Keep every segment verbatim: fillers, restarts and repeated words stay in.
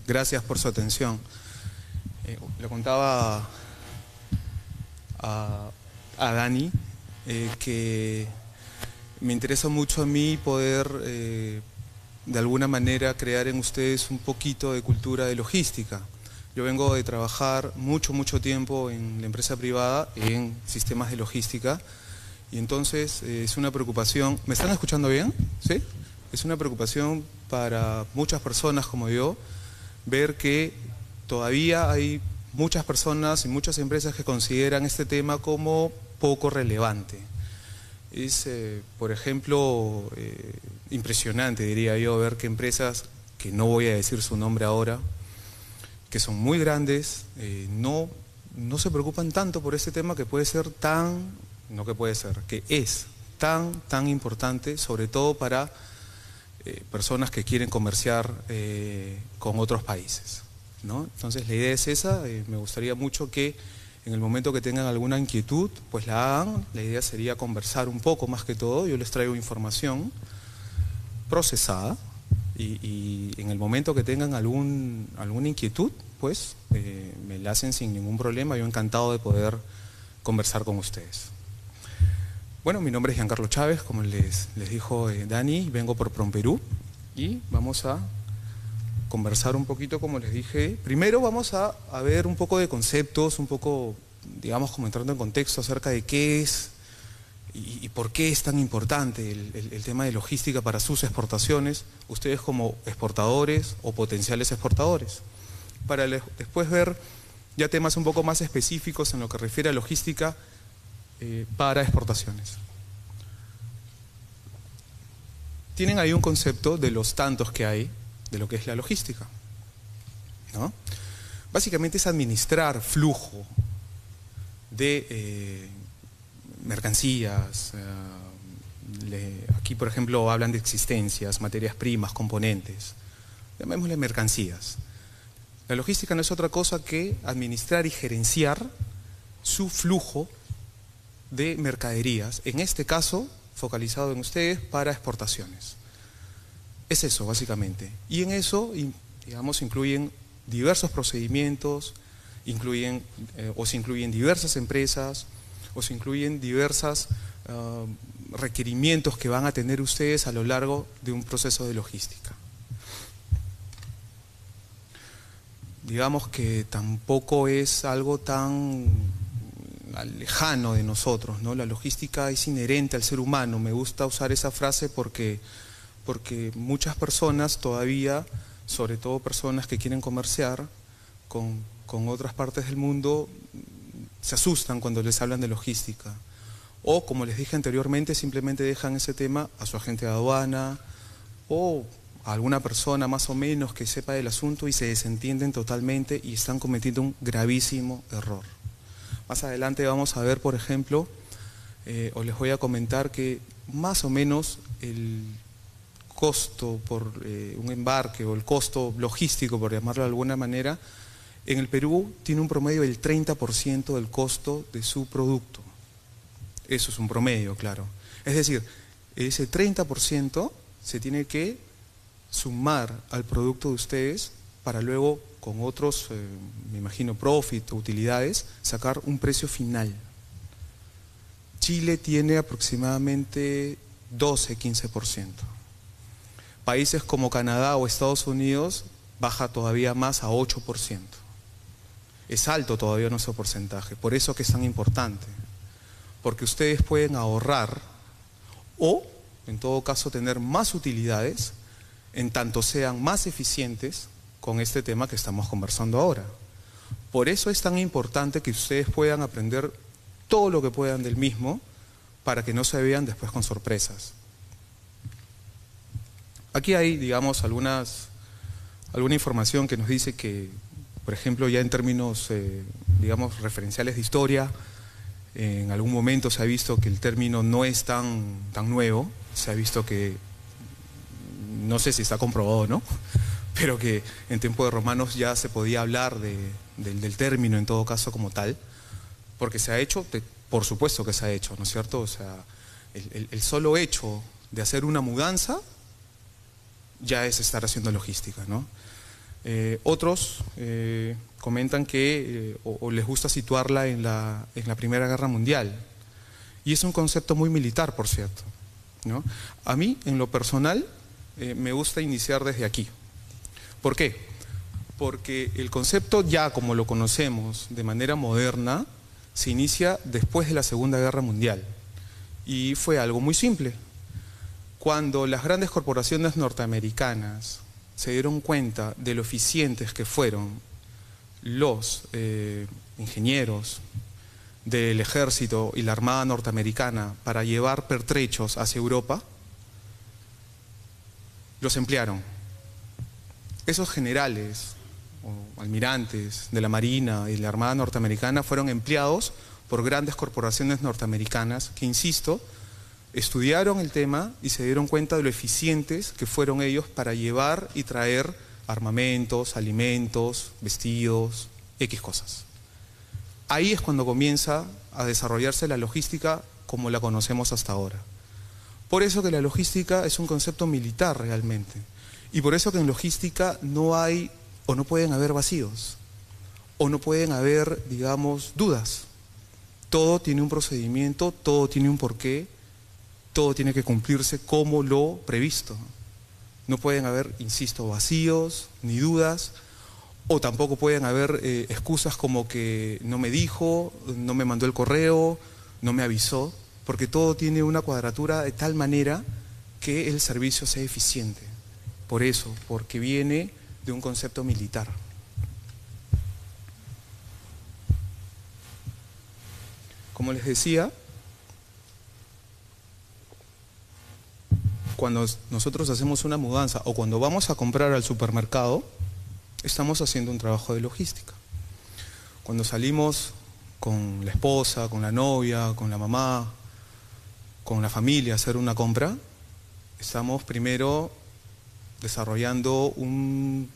Gracias por su atención. Eh, le contaba a, a Dani eh, que me interesa mucho a mí poder eh, de alguna manera crear en ustedes un poquito de cultura de logística. Yo vengo de trabajar mucho, mucho tiempo en la empresa privada en sistemas de logística y entonces eh, es una preocupación. ¿Me están escuchando bien? ¿Sí? Es una preocupación para muchas personas como yo ver que todavía hay muchas personas y muchas empresas que consideran este tema como poco relevante. Es, eh, por ejemplo, eh, impresionante, diría yo, ver que empresas, que no voy a decir su nombre ahora, que son muy grandes, eh, no, no se preocupan tanto por este tema que puede ser tan, no que puede ser, que es tan, tan importante, sobre todo para eh, personas que quieren comerciar eh, con otros países, ¿no? Entonces la idea es esa, eh, me gustaría mucho que en el momento que tengan alguna inquietud, pues la hagan. La idea sería conversar un poco más que todo. Yo les traigo información procesada y, y en el momento que tengan algún, alguna inquietud, pues eh, me la hacen sin ningún problema. Yo encantado de poder conversar con ustedes. Bueno, mi nombre es Giancarlo Chávez, como les, les dijo eh, Dani, vengo por PromPerú y vamos a conversar un poquito, como les dije. Primero vamos a, a ver un poco de conceptos, un poco, digamos, como entrando en contexto acerca de qué es y, y por qué es tan importante el, el, el tema de logística para sus exportaciones, ustedes como exportadores o potenciales exportadores, para les, después ver ya temas un poco más específicos en lo que refiere a logística eh, para exportaciones. Tienen ahí un concepto de los tantos que hay de lo que es la logística, ¿no? Básicamente es administrar flujo de eh, mercancías, eh, le, aquí por ejemplo hablan de existencias, materias primas, componentes, llamémosle mercancías. La logística no es otra cosa que administrar y gerenciar su flujo de mercaderías, en este caso focalizado en ustedes para exportaciones. Es eso, básicamente. Y en eso, digamos, incluyen diversos procedimientos, incluyen, eh, o se incluyen diversas empresas, o se incluyen diversos uh, requerimientos que van a tener ustedes a lo largo de un proceso de logística. Digamos que tampoco es algo tan lejano de nosotros, ¿no? La logística es inherente al ser humano. Me gusta usar esa frase porque... porque muchas personas todavía, sobre todo personas que quieren comerciar con, con otras partes del mundo, se asustan cuando les hablan de logística. O, como les dije anteriormente, simplemente dejan ese tema a su agente de aduana o a alguna persona más o menos que sepa del asunto y se desentienden totalmente y están cometiendo un gravísimo error. Más adelante vamos a ver, por ejemplo, eh, o les voy a comentar que más o menos el costo por eh, un embarque o el costo logístico, por llamarlo de alguna manera, en el Perú tiene un promedio del treinta por ciento del costo de su producto. Eso es un promedio, claro. Es decir, ese treinta por ciento se tiene que sumar al producto de ustedes para luego, con otros, eh, me imagino, profit o utilidades, sacar un precio final. Chile tiene aproximadamente doce a quince por ciento. Países como Canadá o Estados Unidos baja todavía más a ocho por ciento. Es alto todavía nuestro porcentaje, por eso que es tan importante. Porque ustedes pueden ahorrar o, en todo caso, tener más utilidades en tanto sean más eficientes con este tema que estamos conversando ahora. Por eso es tan importante que ustedes puedan aprender todo lo que puedan del mismo para que no se vean después con sorpresas. Aquí hay, digamos, algunas, alguna información que nos dice que, por ejemplo, ya en términos, eh, digamos, referenciales de historia, eh, en algún momento se ha visto que el término no es tan, tan nuevo, se ha visto que, no sé si está comprobado o no, pero que en tiempos de romanos ya se podía hablar de, de, del término en todo caso como tal, porque se ha hecho, de, por supuesto que se ha hecho, ¿no es cierto? O sea, el, el, el solo hecho de hacer una mudanza ya es estar haciendo logística, ¿no? Eh, otros eh, comentan que, eh, o, o les gusta situarla en la, en la Primera Guerra Mundial. Y es un concepto muy militar, por cierto, ¿no? A mí, en lo personal, eh, me gusta iniciar desde aquí. ¿Por qué? Porque el concepto ya como lo conocemos de manera moderna se inicia después de la Segunda Guerra Mundial. Y fue algo muy simple. Cuando las grandes corporaciones norteamericanas se dieron cuenta de lo eficientes que fueron los eh, ingenieros del ejército y la armada norteamericana para llevar pertrechos hacia Europa, los emplearon. Esos generales o almirantes de la Marina y la Armada norteamericana fueron empleados por grandes corporaciones norteamericanas que, insisto, estudiaron el tema y se dieron cuenta de lo eficientes que fueron ellos para llevar y traer armamentos, alimentos, vestidos, X cosas. Ahí es cuando comienza a desarrollarse la logística como la conocemos hasta ahora. Por eso que la logística es un concepto militar realmente. Y por eso que en logística no hay o no pueden haber vacíos, o no pueden haber, digamos, dudas. Todo tiene un procedimiento, todo tiene un porqué, todo tiene que cumplirse como lo previsto. No pueden haber, insisto, vacíos ni dudas, o tampoco pueden haber eh, excusas como que no me dijo, no me mandó el correo, no me avisó, porque todo tiene una cuadratura de tal manera que el servicio sea eficiente. Por eso, porque viene de un concepto militar. Como les decía, cuando nosotros hacemos una mudanza o cuando vamos a comprar al supermercado, estamos haciendo un trabajo de logística. Cuando salimos con la esposa, con la novia, con la mamá, con la familia a hacer una compra, estamos primero desarrollando un,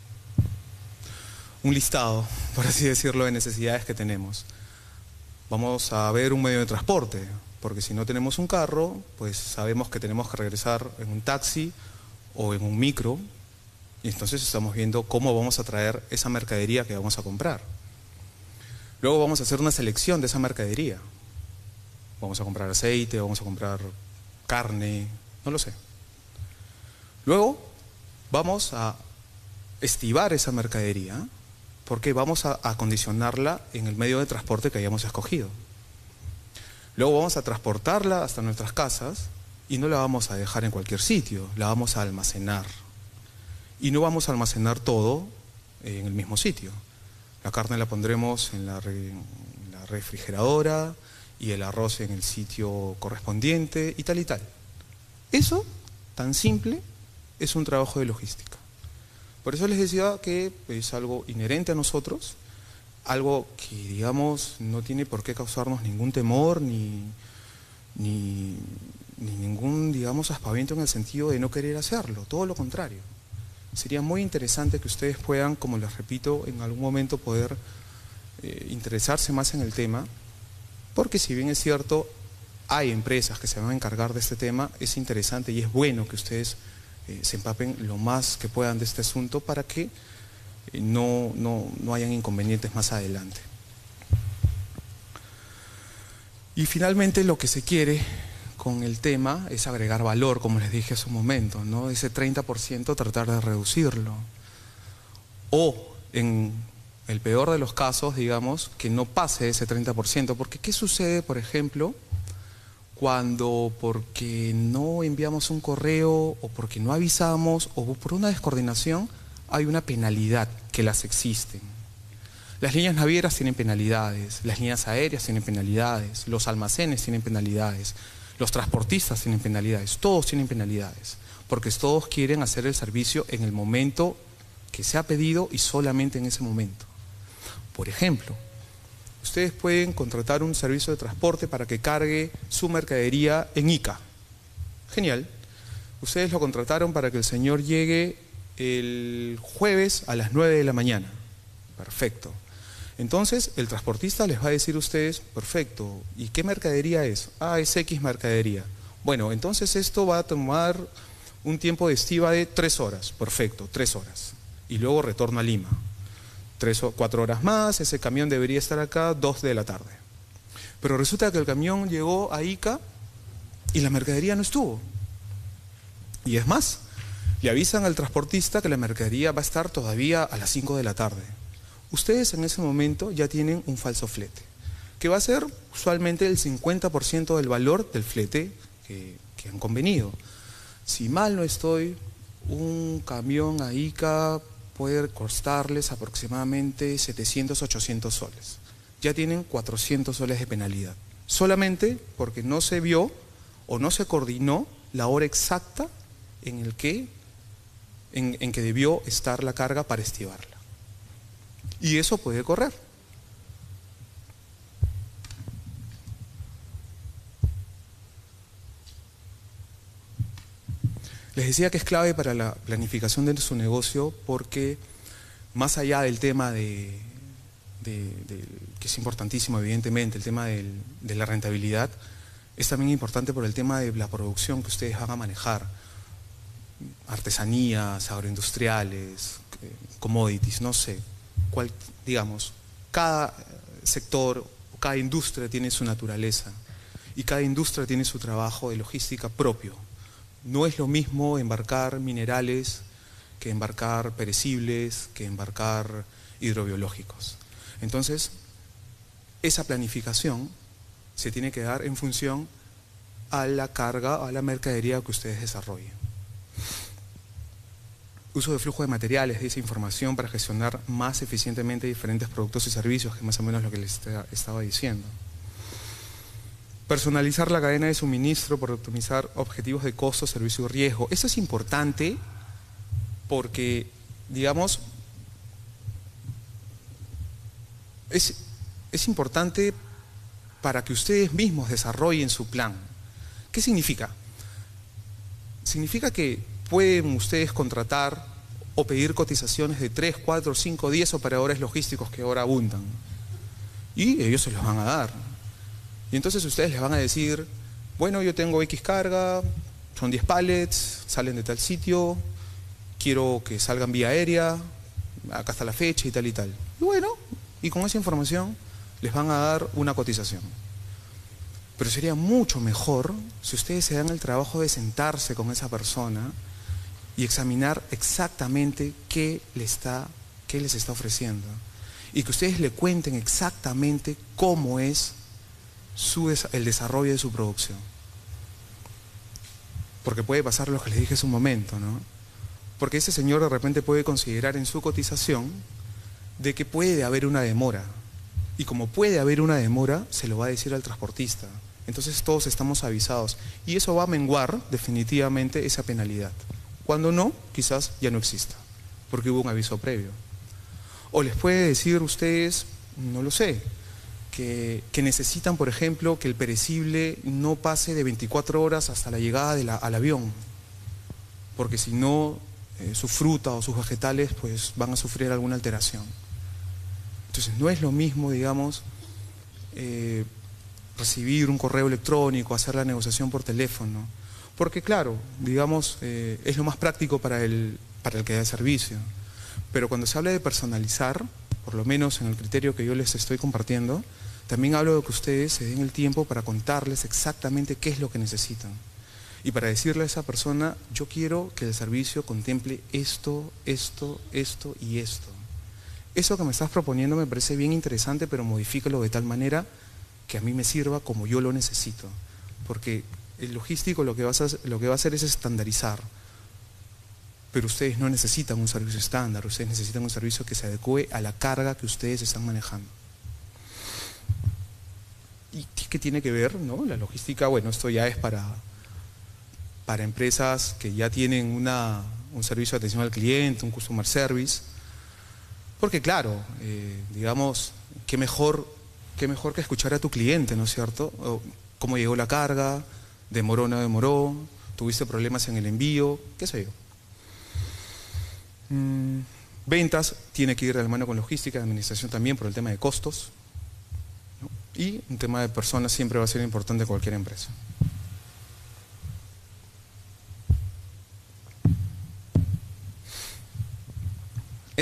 un listado, por así decirlo, de necesidades que tenemos. Vamos a ver un medio de transporte, porque si no tenemos un carro, pues sabemos que tenemos que regresar en un taxi o en un micro, y entonces estamos viendo cómo vamos a traer esa mercadería que vamos a comprar. Luego vamos a hacer una selección de esa mercadería. Vamos a comprar aceite, vamos a comprar carne, no lo sé. Luego vamos a estivar esa mercadería porque vamos a acondicionarla en el medio de transporte que hayamos escogido. Luego vamos a transportarla hasta nuestras casas y no la vamos a dejar en cualquier sitio, la vamos a almacenar. Y no vamos a almacenar todo en el mismo sitio. La carne la pondremos en la, re, en la refrigeradora y el arroz en el sitio correspondiente y tal y tal. Eso, tan simple, es un trabajo de logística. Por eso les decía que es algo inherente a nosotros, algo que, digamos, no tiene por qué causarnos ningún temor ni, ni, ni ningún, digamos, aspaviento en el sentido de no querer hacerlo, todo lo contrario. Sería muy interesante que ustedes puedan, como les repito, en algún momento poder eh, interesarse más en el tema, porque si bien es cierto, hay empresas que se van a encargar de este tema, es interesante y es bueno que ustedes eh, se empapen lo más que puedan de este asunto para que eh, no, no, no hayan inconvenientes más adelante. Y finalmente lo que se quiere con el tema es agregar valor, como les dije hace un momento, ¿no? Ese treinta por ciento tratar de reducirlo. O, en el peor de los casos, digamos, que no pase ese treinta por ciento. Porque ¿qué sucede, por ejemplo, cuando porque no enviamos un correo o porque no avisamos o por una descoordinación hay una penalidad, que las existen? Las líneas navieras tienen penalidades, las líneas aéreas tienen penalidades, los almacenes tienen penalidades, los transportistas tienen penalidades, todos tienen penalidades, porque todos quieren hacer el servicio en el momento que se ha pedido y solamente en ese momento. Por ejemplo, ustedes pueden contratar un servicio de transporte para que cargue su mercadería en Ica. Genial. Ustedes lo contrataron para que el señor llegue el jueves a las nueve de la mañana. Perfecto. Entonces, el transportista les va a decir a ustedes, perfecto, ¿y qué mercadería es? Ah, es X mercadería. Bueno, entonces esto va a tomar un tiempo de estiva de tres horas. Perfecto, tres horas. y luego retorno a Lima. Tres o cuatro horas más, ese camión debería estar acá dos de la tarde. Pero resulta que el camión llegó a Ica y la mercadería no estuvo. Y es más, le avisan al transportista que la mercadería va a estar todavía a las cinco de la tarde. Ustedes en ese momento ya tienen un falso flete, que va a ser usualmente el cincuenta por ciento del valor del flete que, que han convenido. Si mal no estoy, un camión a Ica puede costarles aproximadamente setecientos, ochocientos soles. Ya tienen cuatrocientos soles de penalidad, solamente porque no se vio o no se coordinó la hora exacta en, el que, en, en que debió estar la carga para estibarla. Y eso puede correr. Les decía que es clave para la planificación de su negocio porque más allá del tema de, de, de que es importantísimo evidentemente, el tema del, de la rentabilidad, es también importante por el tema de la producción que ustedes van a manejar. Artesanías, agroindustriales, commodities, no sé, cual, digamos, cada sector, cada industria tiene su naturaleza y cada industria tiene su trabajo de logística propio. No es lo mismo embarcar minerales que embarcar perecibles, que embarcar hidrobiológicos. Entonces, esa planificación se tiene que dar en función a la carga, a la mercadería que ustedes desarrollen. Uso de flujo de materiales, de esa información para gestionar más eficientemente diferentes productos y servicios, que es más o menos lo que les estaba diciendo. Personalizar la cadena de suministro por optimizar objetivos de costo, servicio y riesgo. Eso es importante porque, digamos, es, es importante para que ustedes mismos desarrollen su plan. ¿Qué significa? Significa que pueden ustedes contratar o pedir cotizaciones de tres, cuatro, cinco, diez operadores logísticos que ahora abundan. Y ellos se los van a dar. Y entonces ustedes les van a decir, bueno, yo tengo X carga, son diez pallets, salen de tal sitio, quiero que salgan vía aérea, acá está la fecha y tal y tal. Y bueno, y con esa información les van a dar una cotización. Pero sería mucho mejor si ustedes se dan el trabajo de sentarse con esa persona y examinar exactamente qué le está, qué les está ofreciendo. Y que ustedes le cuenten exactamente cómo es su, el desarrollo de su producción. Porque puede pasar lo que les dije hace un momento, ¿no? Porque ese señor de repente puede considerar en su cotización de que puede haber una demora. Y como puede haber una demora, se lo va a decir al transportista. Entonces todos estamos avisados. Y eso va a menguar definitivamente esa penalidad. Cuando no, quizás ya no exista, porque hubo un aviso previo. O les puede decir ustedes, no lo sé, que, que necesitan, por ejemplo, que el perecible no pase de veinticuatro horas hasta la llegada de la, al avión. Porque si no, eh, su fruta o sus vegetales pues van a sufrir alguna alteración. Entonces no es lo mismo, digamos, eh, recibir un correo electrónico, hacer la negociación por teléfono, porque claro, digamos, eh, es lo más práctico para el, para el que da el servicio. Pero cuando se habla de personalizar, por lo menos en el criterio que yo les estoy compartiendo, también hablo de que ustedes se den el tiempo para contarles exactamente qué es lo que necesitan. Y para decirle a esa persona, yo quiero que el servicio contemple esto, esto, esto y esto. Eso que me estás proponiendo me parece bien interesante, pero modifícalo de tal manera que a mí me sirva como yo lo necesito. Porque el logístico lo que, va a hacer, lo que va a hacer es estandarizar. Pero ustedes no necesitan un servicio estándar, ustedes necesitan un servicio que se adecue a la carga que ustedes están manejando. ¿Y qué tiene que ver, no? La logística, bueno, esto ya es para, para empresas que ya tienen una, un servicio de atención al cliente, un customer service. Porque claro, eh, digamos, qué mejor, qué mejor que escuchar a tu cliente, ¿no es cierto? O, cómo llegó la carga, demoró o no demoró, tuviste problemas en el envío, qué sé yo. Mm, ventas tiene que ir de la mano con logística, administración también por el tema de costos, ¿no? Y un tema de personas siempre va a ser importante en cualquier empresa.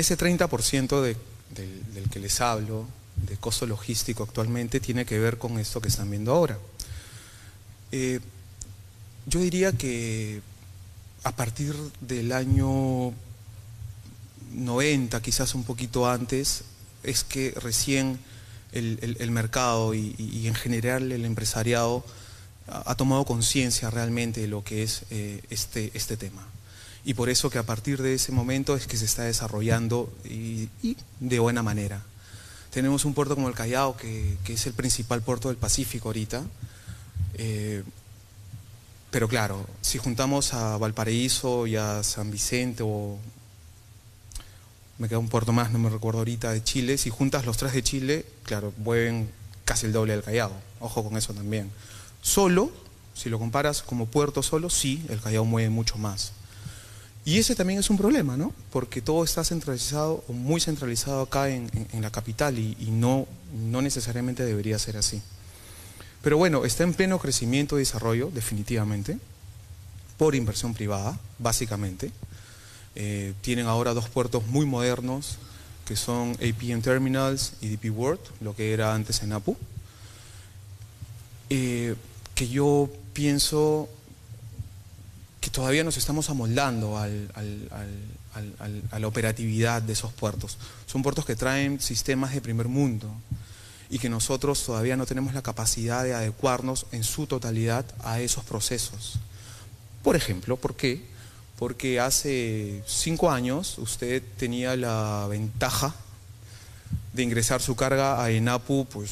ese treinta por ciento de, de, del que les hablo, de costo logístico actualmente, tiene que ver con esto que están viendo ahora. Eh, yo diría que a partir del año noventa, quizás un poquito antes, es que recién el, el, el mercado y, y en general el empresariado ha, ha tomado conciencia realmente de lo que es eh, este, este tema. Y por eso que a partir de ese momento es que se está desarrollando y, y de buena manera. Tenemos un puerto como el Callao, que, que es el principal puerto del Pacífico ahorita. Eh, pero claro, si juntamos a Valparaíso y a San Vicente, o me queda un puerto más, no me recuerdo ahorita, de Chile, si juntas los tres de Chile, claro, mueven casi el doble del Callao. Ojo con eso también. Solo, si lo comparas como puerto solo, sí, el Callao mueve mucho más. Y ese también es un problema, ¿no? Porque todo está centralizado o muy centralizado acá en, en, en la capital y, y no, no necesariamente debería ser así. Pero bueno, está en pleno crecimiento y desarrollo, definitivamente, por inversión privada, básicamente. Eh, tienen ahora dos puertos muy modernos, que son A P M Terminals y D P World, lo que era antes ENAPU, eh, que yo pienso que todavía nos estamos amoldando al, al, al, al, al, a la operatividad de esos puertos. Son puertos que traen sistemas de primer mundo y que nosotros todavía no tenemos la capacidad de adecuarnos en su totalidad a esos procesos. Por ejemplo, ¿por qué? Porque hace cinco años usted tenía la ventaja de ingresar su carga a ENAPU, pues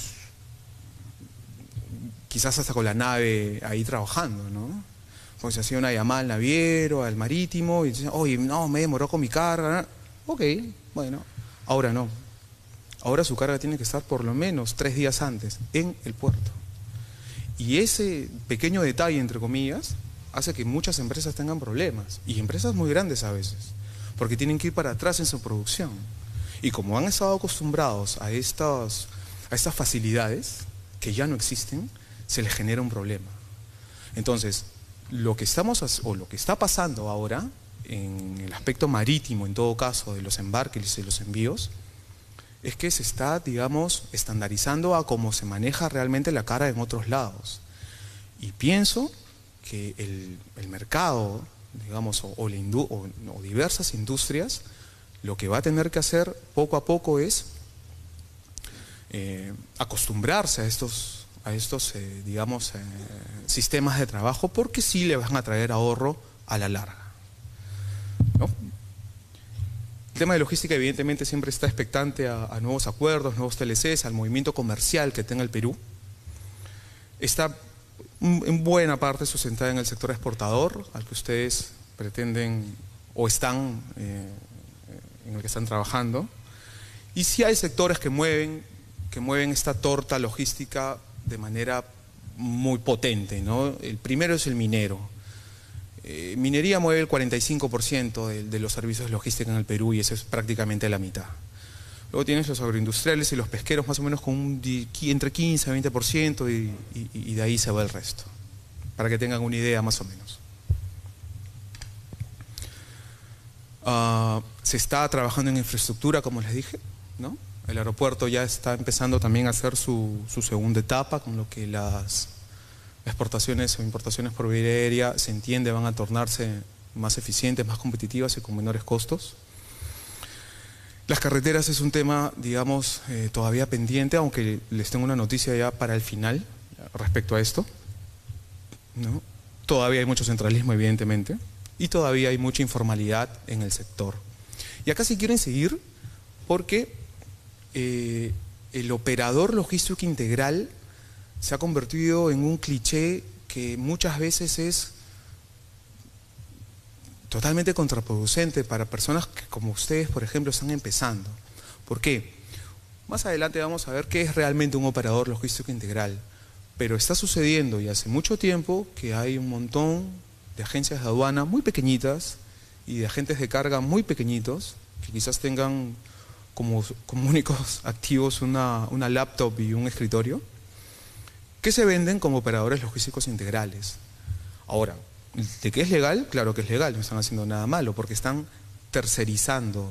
quizás hasta con la nave ahí trabajando, ¿no? Pues se hacía una llamada al naviero, al marítimo, y decían, oye, no, me demoró con mi carga. Ok, bueno, ahora no. Ahora su carga tiene que estar por lo menos tres días antes en el puerto. Y ese pequeño detalle, entre comillas, hace que muchas empresas tengan problemas, y empresas muy grandes a veces, porque tienen que ir para atrás en su producción. Y como han estado acostumbrados a estas, a estas facilidades, que ya no existen, se les genera un problema. Entonces, lo que estamos, o lo que está pasando ahora, en el aspecto marítimo, en todo caso, de los embarques y los envíos, es que se está, digamos, estandarizando a cómo se maneja realmente la carga en otros lados. Y pienso que el, el mercado, digamos, o, o, la indu o, o diversas industrias, lo que va a tener que hacer poco a poco es eh, acostumbrarse a estos a estos, eh, digamos, eh, sistemas de trabajo, porque sí le van a traer ahorro a la larga, ¿no? El tema de logística evidentemente siempre está expectante a, a nuevos acuerdos, nuevos T L Cs, al movimiento comercial que tenga el Perú. Está en buena parte sustentada en el sector exportador, al que ustedes pretenden o están, eh, en el que están trabajando. Y sí hay sectores que mueven, que mueven esta torta logística de manera muy potente, ¿no? El primero es el minero. Eh, minería mueve el cuarenta y cinco por ciento de, de los servicios logísticos en el Perú, y eso es prácticamente la mitad. Luego tienes los agroindustriales y los pesqueros, más o menos con un, entre quince a veinte por ciento, y, y, y de ahí se va el resto, para que tengan una idea más o menos. Uh, se está trabajando en infraestructura, como les dije, ¿no? El aeropuerto ya está empezando también a hacer su, su segunda etapa, con lo que las exportaciones o importaciones por vía aérea, se entiende, van a tornarse más eficientes, más competitivas y con menores costos. Las carreteras es un tema, digamos, eh, todavía pendiente, aunque les tengo una noticia ya para el final respecto a esto, ¿no? Todavía hay mucho centralismo, evidentemente, y todavía hay mucha informalidad en el sector. Y acá sí quieren seguir porque Eh, el operador logístico integral se ha convertido en un cliché que muchas veces es totalmente contraproducente para personas que, como ustedes, por ejemplo, están empezando. ¿Por qué? Más adelante vamos a ver qué es realmente un operador logístico integral, pero está sucediendo y hace mucho tiempo que hay un montón de agencias de aduana muy pequeñitas y de agentes de carga muy pequeñitos que quizás tengan Como, como únicos activos una, una laptop y un escritorio, que se venden como operadores logísticos integrales. Ahora, ¿de qué es legal? Claro que es legal, no están haciendo nada malo, porque están tercerizando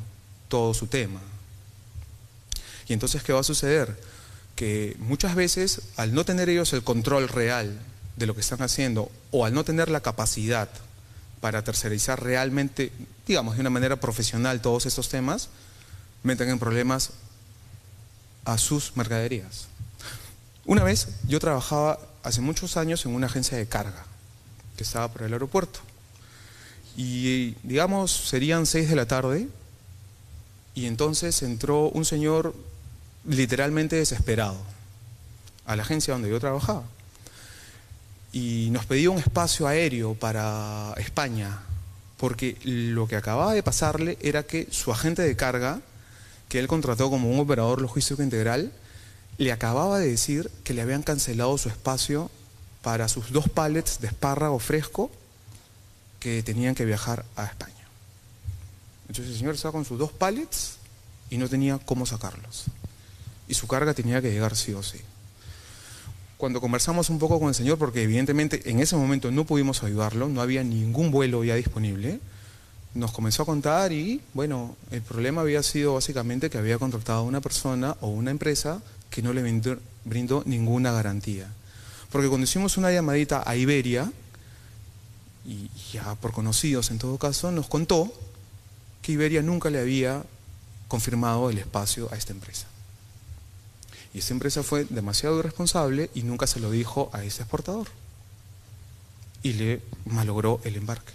todo su tema. Y entonces, ¿qué va a suceder? Que muchas veces, al no tener ellos el control real de lo que están haciendo, o al no tener la capacidad para tercerizar realmente, digamos, de una manera profesional todos estos temas, meten en problemas a sus mercaderías. Una vez yo trabajaba hace muchos años en una agencia de carga que estaba por el aeropuerto y digamos serían seis de la tarde y entonces entró un señor literalmente desesperado a la agencia donde yo trabajaba y nos pedía un espacio aéreo para España porque lo que acababa de pasarle era que su agente de carga, que él contrató como un operador logístico integral, le acababa de decir que le habían cancelado su espacio para sus dos pallets de espárrago fresco que tenían que viajar a España. Entonces el señor estaba con sus dos pallets y no tenía cómo sacarlos. Y su carga tenía que llegar sí o sí. Cuando conversamos un poco con el señor, porque evidentemente en ese momento no pudimos ayudarlo, no había ningún vuelo ya disponible, nos comenzó a contar y, bueno, el problema había sido básicamente que había contratado a una persona o una empresa que no le brindó, brindó ninguna garantía. Porque cuando hicimos una llamadita a Iberia, y ya por conocidos en todo caso, nos contó que Iberia nunca le había confirmado el espacio a esta empresa. Y esta empresa fue demasiado irresponsable y nunca se lo dijo a ese exportador. Y le malogró el embarque.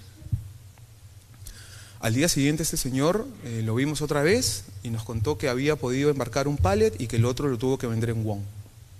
Al día siguiente este señor eh, lo vimos otra vez y nos contó que había podido embarcar un pallet y que el otro lo tuvo que vender en won.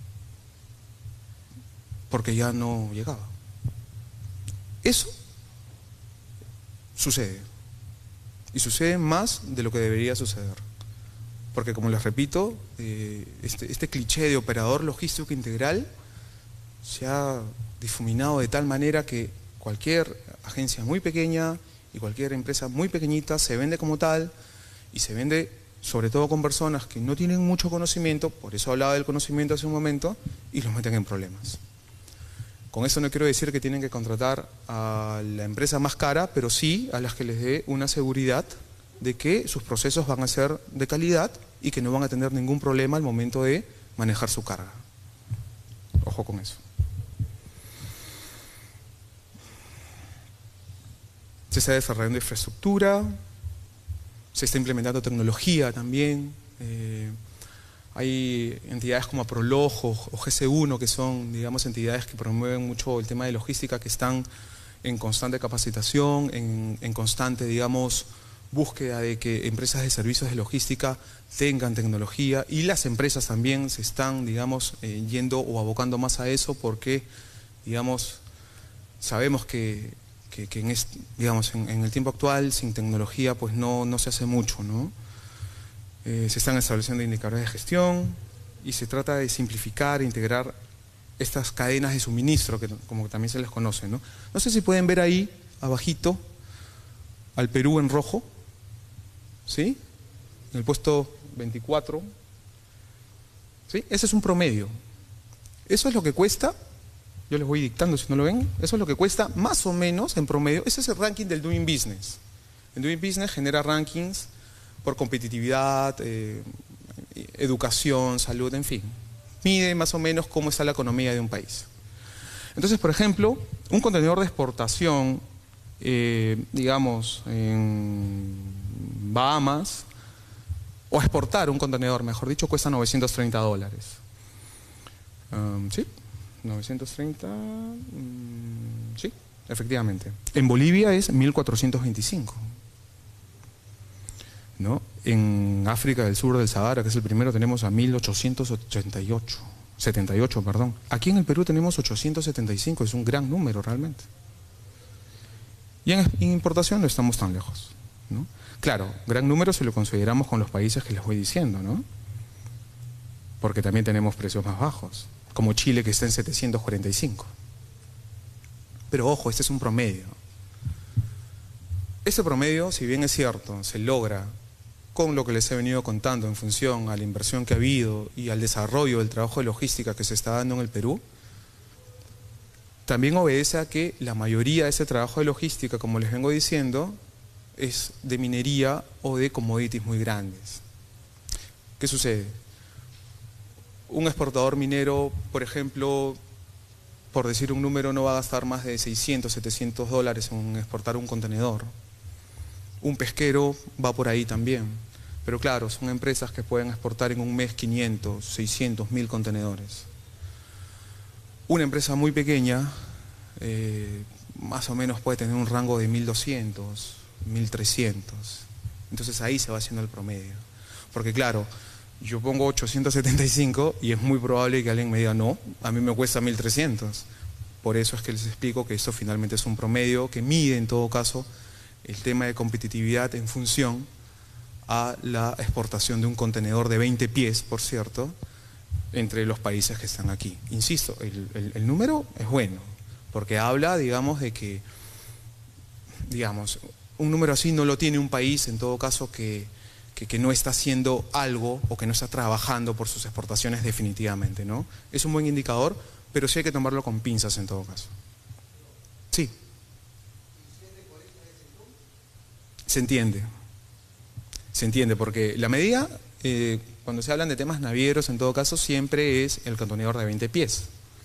Porque ya no llegaba. Eso sucede. Y sucede más de lo que debería suceder. Porque como les repito, eh, este, este cliché de operador logístico integral se ha difuminado de tal manera que cualquier agencia muy pequeña y cualquier empresa muy pequeñita se vende como tal y se vende sobre todo con personas que no tienen mucho conocimiento, por eso hablaba del conocimiento hace un momento, y los meten en problemas. Con eso no quiero decir que tienen que contratar a la empresa más cara, pero sí a las que les dé una seguridad de que sus procesos van a ser de calidad y que no van a tener ningún problema al momento de manejar su carga. Ojo con eso. Se está desarrollando infraestructura, se está implementando tecnología también. Eh, hay entidades como Prolog o, o G C uno, que son, digamos, entidades que promueven mucho el tema de logística, que están en constante capacitación, en, en constante, digamos, búsqueda de que empresas de servicios de logística tengan tecnología, y las empresas también se están, digamos, eh, yendo o abocando más a eso porque, digamos, sabemos que, que, que en, este, digamos, en, en el tiempo actual sin tecnología pues no, no se hace mucho, ¿no? Eh, se están estableciendo indicadores de gestión y se trata de simplificar e integrar estas cadenas de suministro, que como también se les conoce, ¿no? No sé si pueden ver ahí, abajito, al Perú en rojo, ¿sí? En el puesto veinticuatro, ¿sí? Ese es un promedio. Eso es lo que cuesta, yo les voy dictando si no lo ven, eso es lo que cuesta más o menos en promedio. Ese es el ranking del Doing Business. El Doing Business genera rankings por competitividad, eh, educación, salud, en fin. Mide más o menos cómo está la economía de un país. Entonces, por ejemplo, un contenedor de exportación, eh, digamos, en Bahamas, o exportar un contenedor, mejor dicho, cuesta novecientos treinta dólares. Um, ¿Sí? novecientos treinta, um, sí, efectivamente. En Bolivia es mil cuatrocientos veinticinco. ¿No? En África del Sur del Sahara, que es el primero, tenemos a mil ochocientos ochenta y ocho, setenta y ocho, perdón. Aquí en el Perú tenemos ochocientos setenta y cinco, es un gran número realmente. Y en importación no estamos tan lejos, ¿no? Claro, gran número si lo consideramos con los países que les voy diciendo, ¿no? Porque también tenemos precios más bajos, como Chile, que está en setecientos cuarenta y cinco. Pero ojo, este es un promedio. Este promedio, si bien es cierto, se logra con lo que les he venido contando en función a la inversión que ha habido y al desarrollo del trabajo de logística que se está dando en el Perú, también obedece a que la mayoría de ese trabajo de logística, como les vengo diciendo, es de minería o de commodities muy grandes. ¿Qué sucede? Un exportador minero, por ejemplo, por decir un número, no va a gastar más de seiscientos, setecientos dólares en exportar un contenedor. Un pesquero va por ahí también. Pero claro, son empresas que pueden exportar en un mes quinientos, seiscientos, mil contenedores. Una empresa muy pequeña, eh, más o menos puede tener un rango de mil doscientos, mil trescientos. Entonces ahí se va haciendo el promedio. Porque claro, yo pongo ochocientos setenta y cinco y es muy probable que alguien me diga no, a mí me cuesta mil trescientos. Por eso es que les explico que esto finalmente es un promedio que mide en todo caso el tema de competitividad en función a la exportación de un contenedor de veinte pies, por cierto, entre los países que están aquí. Insisto, el, el, el número es bueno, porque habla, digamos, de que, digamos, un número así no lo tiene un país, en todo caso, que, que, que no está haciendo algo o que no está trabajando por sus exportaciones definitivamente, ¿no? Es un buen indicador, pero sí hay que tomarlo con pinzas en todo caso. Sí. Se entiende. Se entiende, porque la medida, eh, cuando se hablan de temas navieros, en todo caso, siempre es el contenedor de veinte pies.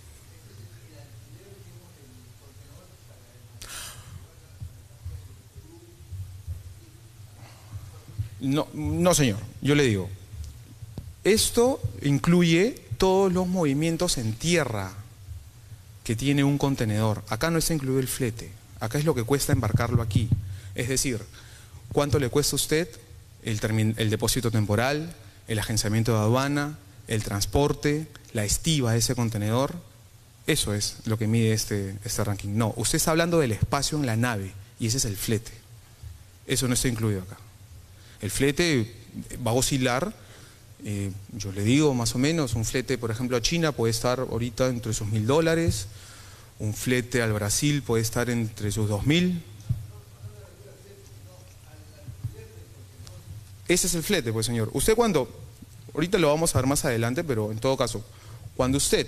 No, no señor, yo le digo, esto incluye todos los movimientos en tierra que tiene un contenedor. Acá no está incluido el flete, acá es lo que cuesta embarcarlo aquí. Es decir, ¿cuánto le cuesta a usted el, el depósito temporal, el agenciamiento de aduana, el transporte, la estiva de ese contenedor? Eso es lo que mide este, este ranking. No, usted está hablando del espacio en la nave y ese es el flete. Eso no está incluido acá. El flete va a oscilar, eh, yo le digo más o menos, un flete por ejemplo a China puede estar ahorita entre sus mil dólares, un flete al Brasil puede estar entre sus dos mil. Ese es el flete, pues señor. Usted cuando, ahorita lo vamos a ver más adelante, pero en todo caso, cuando usted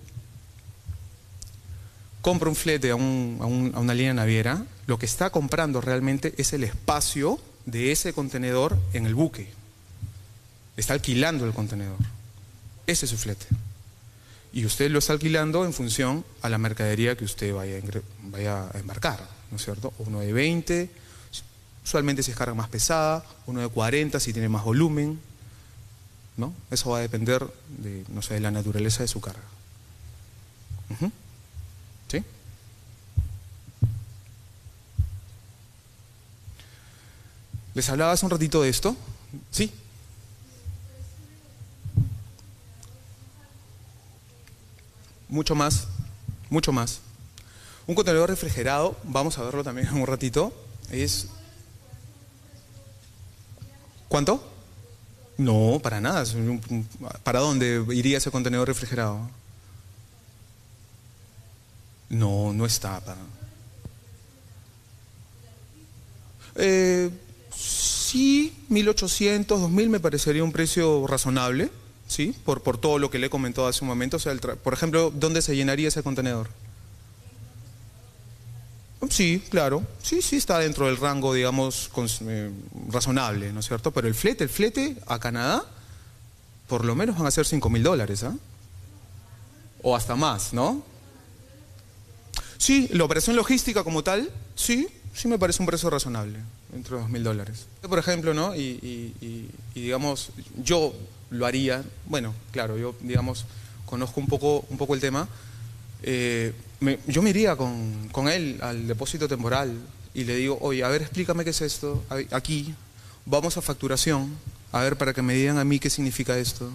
compra un flete a, un, a, un, a una línea naviera, lo que está comprando realmente es el espacio de ese contenedor en el buque. Está alquilando el contenedor. Ese es su flete. Y usted lo está alquilando en función a la mercadería que usted vaya a, vaya a embarcar, ¿no es cierto? Uno de veinte, usualmente si es carga más pesada, uno de cuarenta si tiene más volumen, ¿no? Eso va a depender de, no sé, de la naturaleza de su carga. Uh-huh. ¿Sí? ¿Les hablaba hace un ratito de esto? ¿Sí? Mucho más, mucho más. Un contenedor refrigerado, vamos a verlo también en un ratito, es... ¿Cuánto? No, para nada. ¿Para dónde iría ese contenedor refrigerado? No, no está para... Eh... Sí, mil ochocientos, dos mil me parecería un precio razonable, ¿sí? Por, por todo lo que le he comentado hace un momento. O sea, el por ejemplo, ¿dónde se llenaría ese contenedor? Sí, claro. Sí, sí está dentro del rango, digamos, con, eh, razonable, ¿no es cierto? Pero el flete, el flete a Canadá, por lo menos van a ser cinco mil dólares, ¿ah? ¿eh? O hasta más, ¿no? Sí, la operación logística como tal, sí, sí me parece un precio razonable. Entre dos mil dólares. Por ejemplo, ¿no? Y, y, y, y digamos, yo lo haría, bueno, claro, yo, digamos, conozco un poco, un poco el tema, eh, me, yo me iría con, con él al depósito temporal y le digo, oye, a ver, explícame qué es esto, aquí, vamos a facturación, a ver, para que me digan a mí qué significa esto.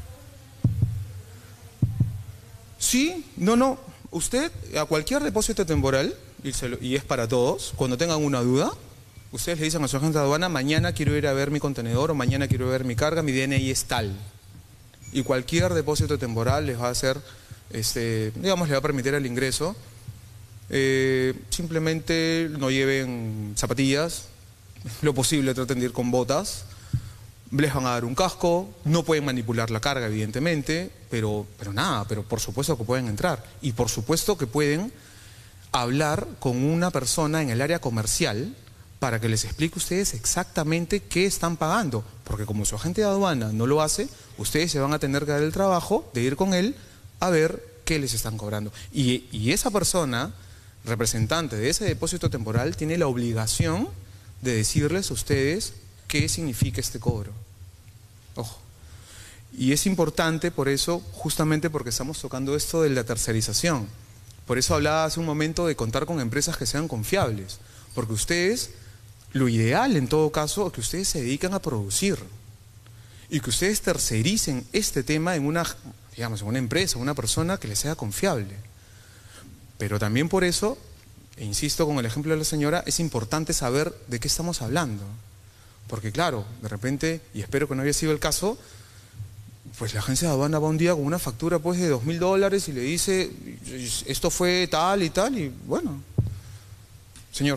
Sí, no, no, usted a cualquier depósito temporal, y, se lo, y es para todos, cuando tengan una duda, ustedes le dicen a su agente de aduana, mañana quiero ir a ver mi contenedor o mañana quiero ver mi carga, mi D N I es tal. Y cualquier depósito temporal les va a hacer, este, digamos, le va a permitir el ingreso. Eh, simplemente no lleven zapatillas, lo posible traten de ir con botas, les van a dar un casco, no pueden manipular la carga evidentemente, pero, pero nada, pero por supuesto que pueden entrar. Y por supuesto que pueden hablar con una persona en el área comercial para que les explique a ustedes exactamente qué están pagando, porque como su agente de aduana no lo hace, ustedes se van a tener que dar el trabajo de ir con él a ver qué les están cobrando. Y, y esa persona, representante de ese depósito temporal, tiene la obligación de decirles a ustedes qué significa este cobro. Ojo. Y es importante por eso, justamente porque estamos tocando esto de la tercerización. Por eso hablaba hace un momento de contar con empresas que sean confiables, porque ustedes, lo ideal en todo caso, es que ustedes se dedican a producir y que ustedes tercericen este tema en una, digamos, en una empresa, una persona que les sea confiable. Pero también por eso, e insisto con el ejemplo de la señora, es importante saber de qué estamos hablando. Porque claro, de repente, y espero que no haya sido el caso, pues la agencia de aduana va un día con una factura pues de dos mil dólares y le dice, esto fue tal y tal, y bueno, señor.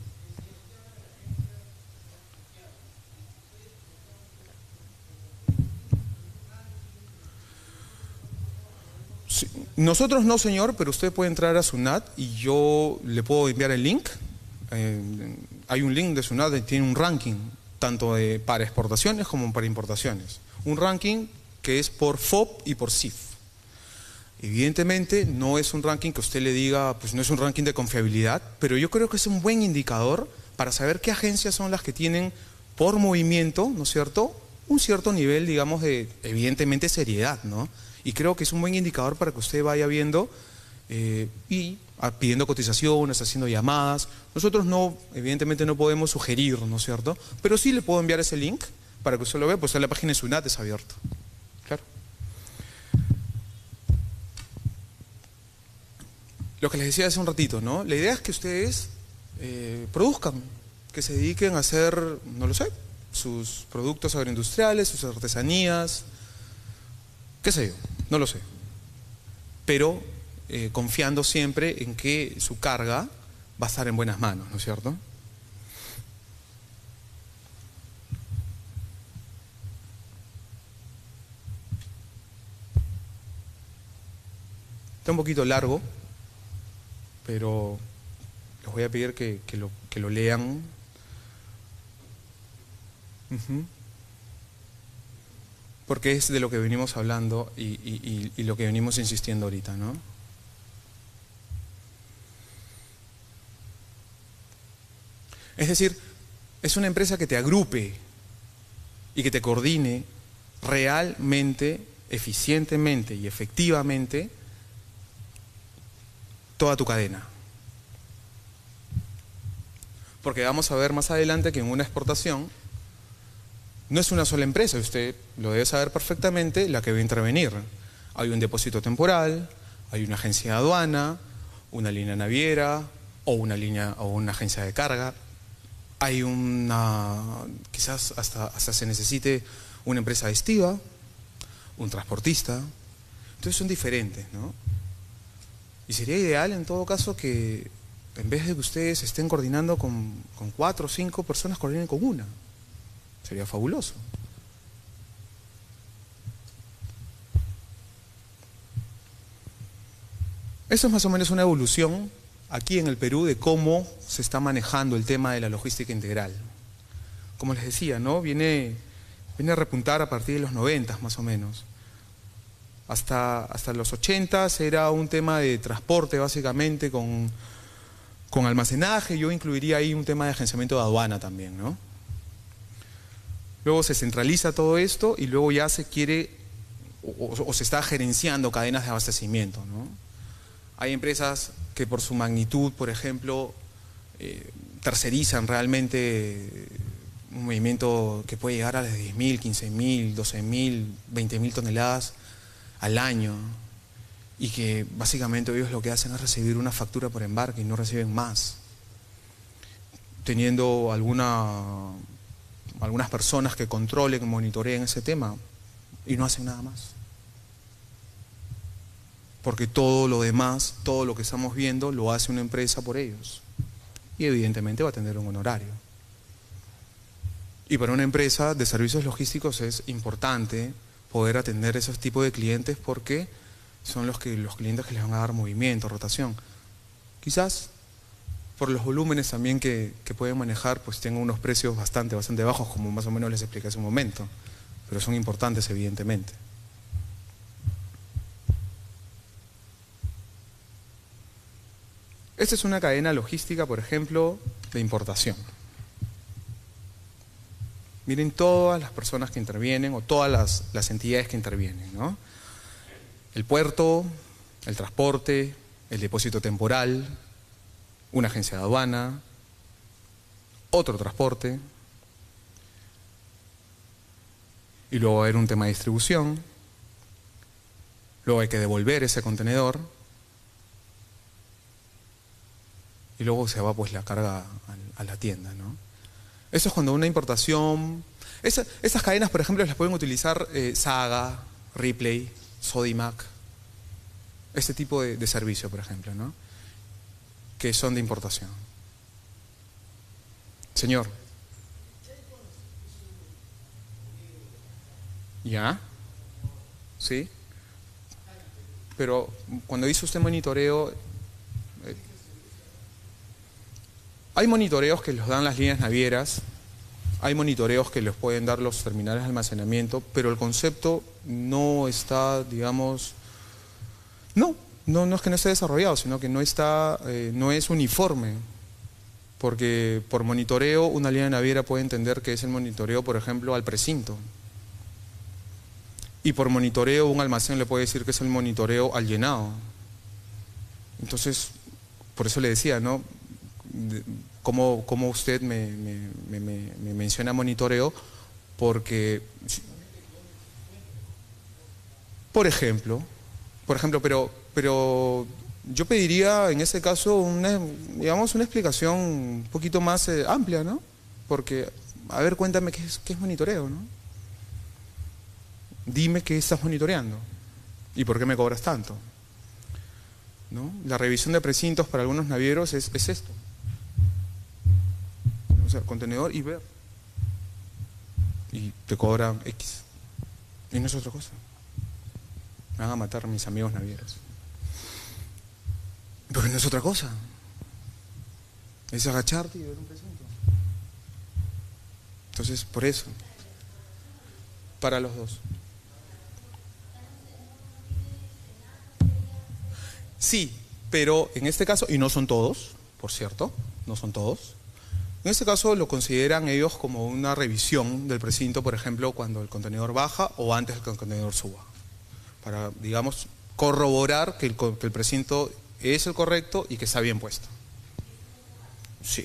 Sí, nosotros no, señor, pero usted puede entrar a SUNAT y yo le puedo enviar el link. Eh, hay un link de SUNAT que tiene un ranking, tanto de, para exportaciones como para importaciones. Un ranking que es por F O B y por C I F. Evidentemente no es un ranking que usted le diga, pues no es un ranking de confiabilidad, pero yo creo que es un buen indicador para saber qué agencias son las que tienen por movimiento, ¿no es cierto?, un cierto nivel, digamos, de, evidentemente, seriedad, ¿no? Y creo que es un buen indicador para que usted vaya viendo eh, y a, pidiendo cotizaciones, haciendo llamadas. Nosotros no, evidentemente no podemos sugerir, ¿no es cierto?, pero sí le puedo enviar ese link para que usted lo vea, pues en la página de SUNAT es abierto. Claro. Lo que les decía hace un ratito, ¿no? La idea es que ustedes eh, produzcan, que se dediquen a hacer, no lo sé, sus productos agroindustriales, sus artesanías, qué sé yo, no lo sé. Pero eh, confiando siempre en que su carga va a estar en buenas manos, ¿no es cierto? Está un poquito largo, pero les voy a pedir que, que, lo, que lo lean. Uh-huh. Porque es de lo que venimos hablando y, y, y, y lo que venimos insistiendo ahorita, ¿no? Es decir, es una empresa que te agrupe y que te coordine realmente, eficientemente y efectivamente toda tu cadena. Porque vamos a ver más adelante que en una exportación no es una sola empresa, usted lo debe saber perfectamente, la que va a intervenir. Hay un depósito temporal, hay una agencia de aduana, una línea naviera o una línea o una agencia de carga. Hay una, quizás hasta, hasta se necesite una empresa de estiva, un transportista. Entonces son diferentes, ¿no? Y sería ideal en todo caso que en vez de que ustedes estén coordinando con, con cuatro o cinco personas, coordinen con una. Sería fabuloso. Eso es más o menos una evolución aquí en el Perú de cómo se está manejando el tema de la logística integral. Como les decía, ¿no? Viene, viene a repuntar a partir de los noventas más o menos. Hasta, hasta los ochentas era un tema de transporte básicamente con, con almacenaje. Yo incluiría ahí un tema de agenciamiento de aduana también, ¿no? Luego se centraliza todo esto y luego ya se quiere o, o se está gerenciando cadenas de abastecimiento, ¿no? Hay empresas que por su magnitud, por ejemplo, eh, tercerizan realmente un movimiento que puede llegar a las diez mil, quince mil, doce mil, veinte mil toneladas al año y que básicamente ellos lo que hacen es recibir una factura por embarque y no reciben más, teniendo alguna, algunas personas que controlen, monitoreen ese tema y no hacen nada más. Porque todo lo demás, todo lo que estamos viendo, lo hace una empresa por ellos. Y evidentemente va a tener un honorario. Y para una empresa de servicios logísticos es importante poder atender esos tipos de clientes porque son los, que, los clientes que les van a dar movimiento, rotación. Quizás por los volúmenes también que, que pueden manejar, pues tienen unos precios bastante, bastante bajos, como más o menos les expliqué hace un momento, pero son importantes evidentemente. Esta es una cadena logística, por ejemplo, de importación. Miren todas las personas que intervienen o todas las, las entidades que intervienen, ¿no? El puerto, el transporte, el depósito temporal, una agencia de aduana, otro transporte, y luego va a haber un tema de distribución, luego hay que devolver ese contenedor, y luego se va pues la carga a, a la tienda, ¿no? Eso es cuando una importación... Esa, esas cadenas, por ejemplo, las pueden utilizar eh, Saga, Ripley, Sodimac, ese tipo de, de servicio, por ejemplo, ¿no? Que son de importación. Señor. ¿Ya? ¿Sí? Pero cuando hizo usted monitoreo... Eh, hay monitoreos que los dan las líneas navieras, hay monitoreos que los pueden dar los terminales de almacenamiento, pero el concepto no está, digamos... No, no, no es que no esté desarrollado, sino que no está, eh, no es uniforme. Porque por monitoreo una línea naviera puede entender que es el monitoreo, por ejemplo, al precinto. Y por monitoreo un almacén le puede decir que es el monitoreo al llenado. Entonces, por eso le decía, ¿no? ¿Cómo, cómo usted me, me, me, me, me menciona monitoreo? Porque, por ejemplo, por ejemplo, pero, pero yo pediría en ese caso una, digamos, una explicación un poquito más eh, amplia, ¿no? Porque, a ver, cuéntame qué es, qué es monitoreo, ¿no? Dime qué estás monitoreando y por qué me cobras tanto, ¿no? La revisión de precintos para algunos navieros es, es esto. O sea, contenedor y ver. Y te cobran X. Y no es otra cosa. Me van a matar mis amigos navieros. Pero no es otra cosa. Es agacharte y ver un precinto. Entonces, por eso. Para los dos. Sí, pero en este caso, y no son todos, por cierto, no son todos. En este caso lo consideran ellos como una revisión del precinto, por ejemplo, cuando el contenedor baja o antes que el contenedor suba. Para, digamos, corroborar que el, que el precinto es el correcto y que está bien puesto. Sí.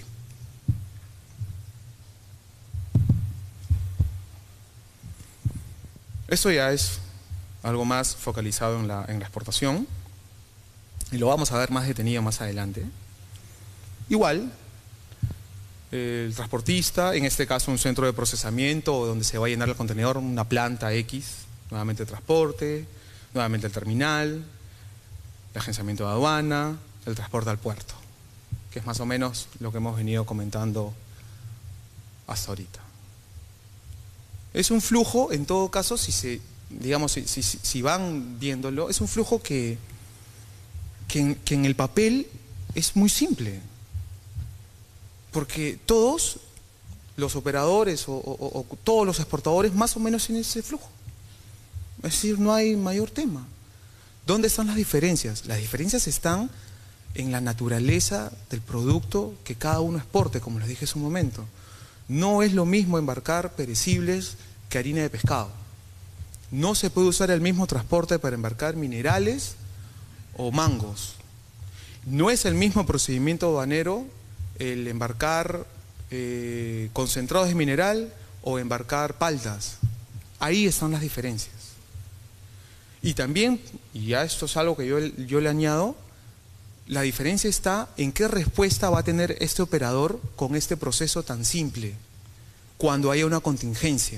Esto ya es algo más focalizado en la, en la exportación. Y lo vamos a ver más detenido más adelante. Igual, el transportista, en este caso un centro de procesamiento donde se va a llenar el contenedor, una planta X, nuevamente el transporte, nuevamente el terminal, el agenciamiento de aduana, el transporte al puerto, que es más o menos lo que hemos venido comentando hasta ahorita. Es un flujo, en todo caso, si se, digamos, si, si, si van viéndolo, es un flujo que, que, en, que en el papel es muy simple. Porque todos los operadores o, o, o todos los exportadores más o menos tienen ese flujo. Es decir, no hay mayor tema. ¿Dónde están las diferencias? Las diferencias están en la naturaleza del producto que cada uno exporte, como les dije hace un momento. No es lo mismo embarcar perecibles que harina de pescado. No se puede usar el mismo transporte para embarcar minerales o mangos. No es el mismo procedimiento aduanero el embarcar eh, concentrados de mineral o embarcar paltas. Ahí están las diferencias. Y también, y ya esto es algo que yo, yo le añado, la diferencia está en qué respuesta va a tener este operador con este proceso tan simple cuando haya una contingencia.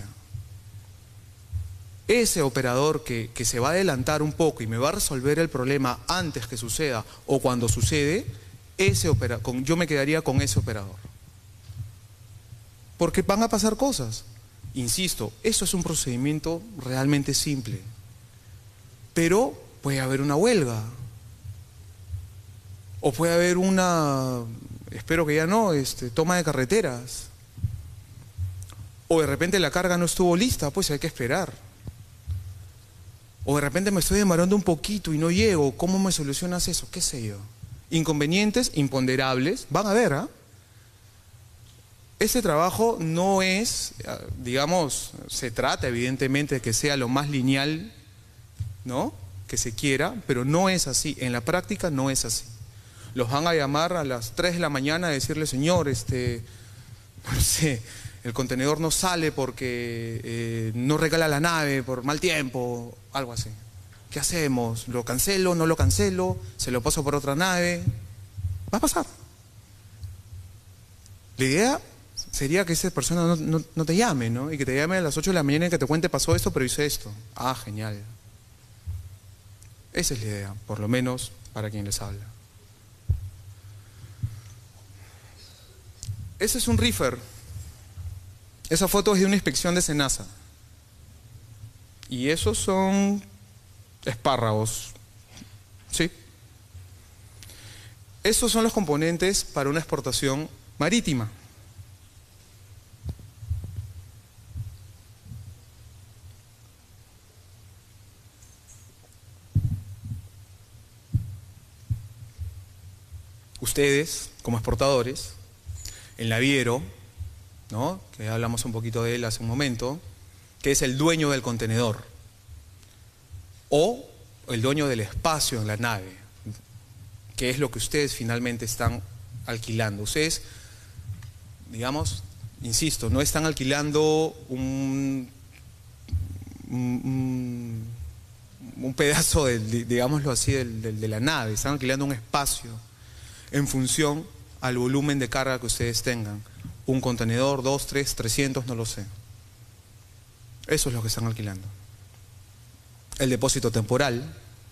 Ese operador que, que se va a adelantar un poco y me va a resolver el problema antes que suceda o cuando sucede, ese opera, con, yo me quedaría con ese operador. Porque van a pasar cosas. Insisto, eso es un procedimiento realmente simple. Pero puede haber una huelga. O puede haber una, espero que ya no, este, toma de carreteras. O de repente la carga no estuvo lista, pues hay que esperar. O de repente me estoy demorando un poquito y no llego, ¿cómo me solucionas eso? ¿Qué sé yo? Inconvenientes, imponderables, van a ver, ¿ah? ¿eh? Este trabajo no es, digamos, se trata evidentemente de que sea lo más lineal, ¿no?, que se quiera, pero no es así, en la práctica no es así. Los van a llamar a las tres de la mañana a decirle, señor, este, no sé, el contenedor no sale porque eh, no regala la nave por mal tiempo, algo así. ¿Qué hacemos? ¿Lo cancelo? ¿No lo cancelo? ¿Se lo paso por otra nave? Va a pasar. La idea sería que esa persona no, no, no te llame, ¿no? Y que te llame a las ocho de la mañana y que te cuente, pasó esto, pero hice esto. Ah, genial. Esa es la idea, por lo menos para quien les habla. Ese es un reefer. Esa foto es de una inspección de SENASA. Y esos son espárragos. ¿Sí? Estos son los componentes para una exportación marítima. Ustedes, como exportadores, el naviero, ¿no?, que hablamos un poquito de él hace un momento, que es el dueño del contenedor o el dueño del espacio en la nave, que es lo que ustedes finalmente están alquilando. Ustedes, digamos, insisto, no están alquilando un, un, un pedazo, de, digámoslo así, de, de, de la nave, están alquilando un espacio en función al volumen de carga que ustedes tengan. Un contenedor, dos, tres, trescientos, no lo sé. Eso es lo que están alquilando. El depósito temporal.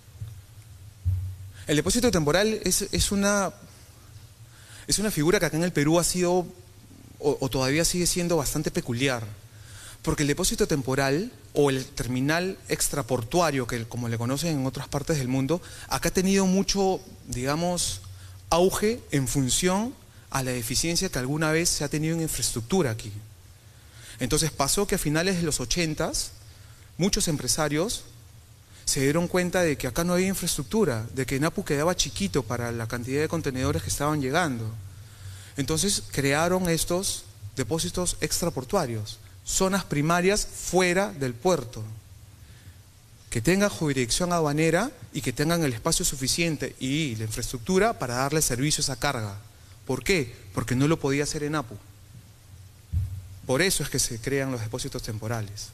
El depósito temporal es, es, una, es una figura que acá en el Perú ha sido, o, o todavía sigue siendo bastante peculiar. Porque el depósito temporal, o el terminal extraportuario, que como le conocen en otras partes del mundo, acá ha tenido mucho, digamos, auge en función a la deficiencia que alguna vez se ha tenido en infraestructura aquí. Entonces pasó que a finales de los ochentas, muchos empresarios se dieron cuenta de que acá no había infraestructura, de que Napu quedaba chiquito para la cantidad de contenedores que estaban llegando. Entonces crearon estos depósitos extraportuarios, zonas primarias fuera del puerto, que tengan jurisdicción aduanera y que tengan el espacio suficiente y la infraestructura para darle servicio a esa carga. ¿Por qué? Porque no lo podía hacer en Napu. Por eso es que se crean los depósitos temporales,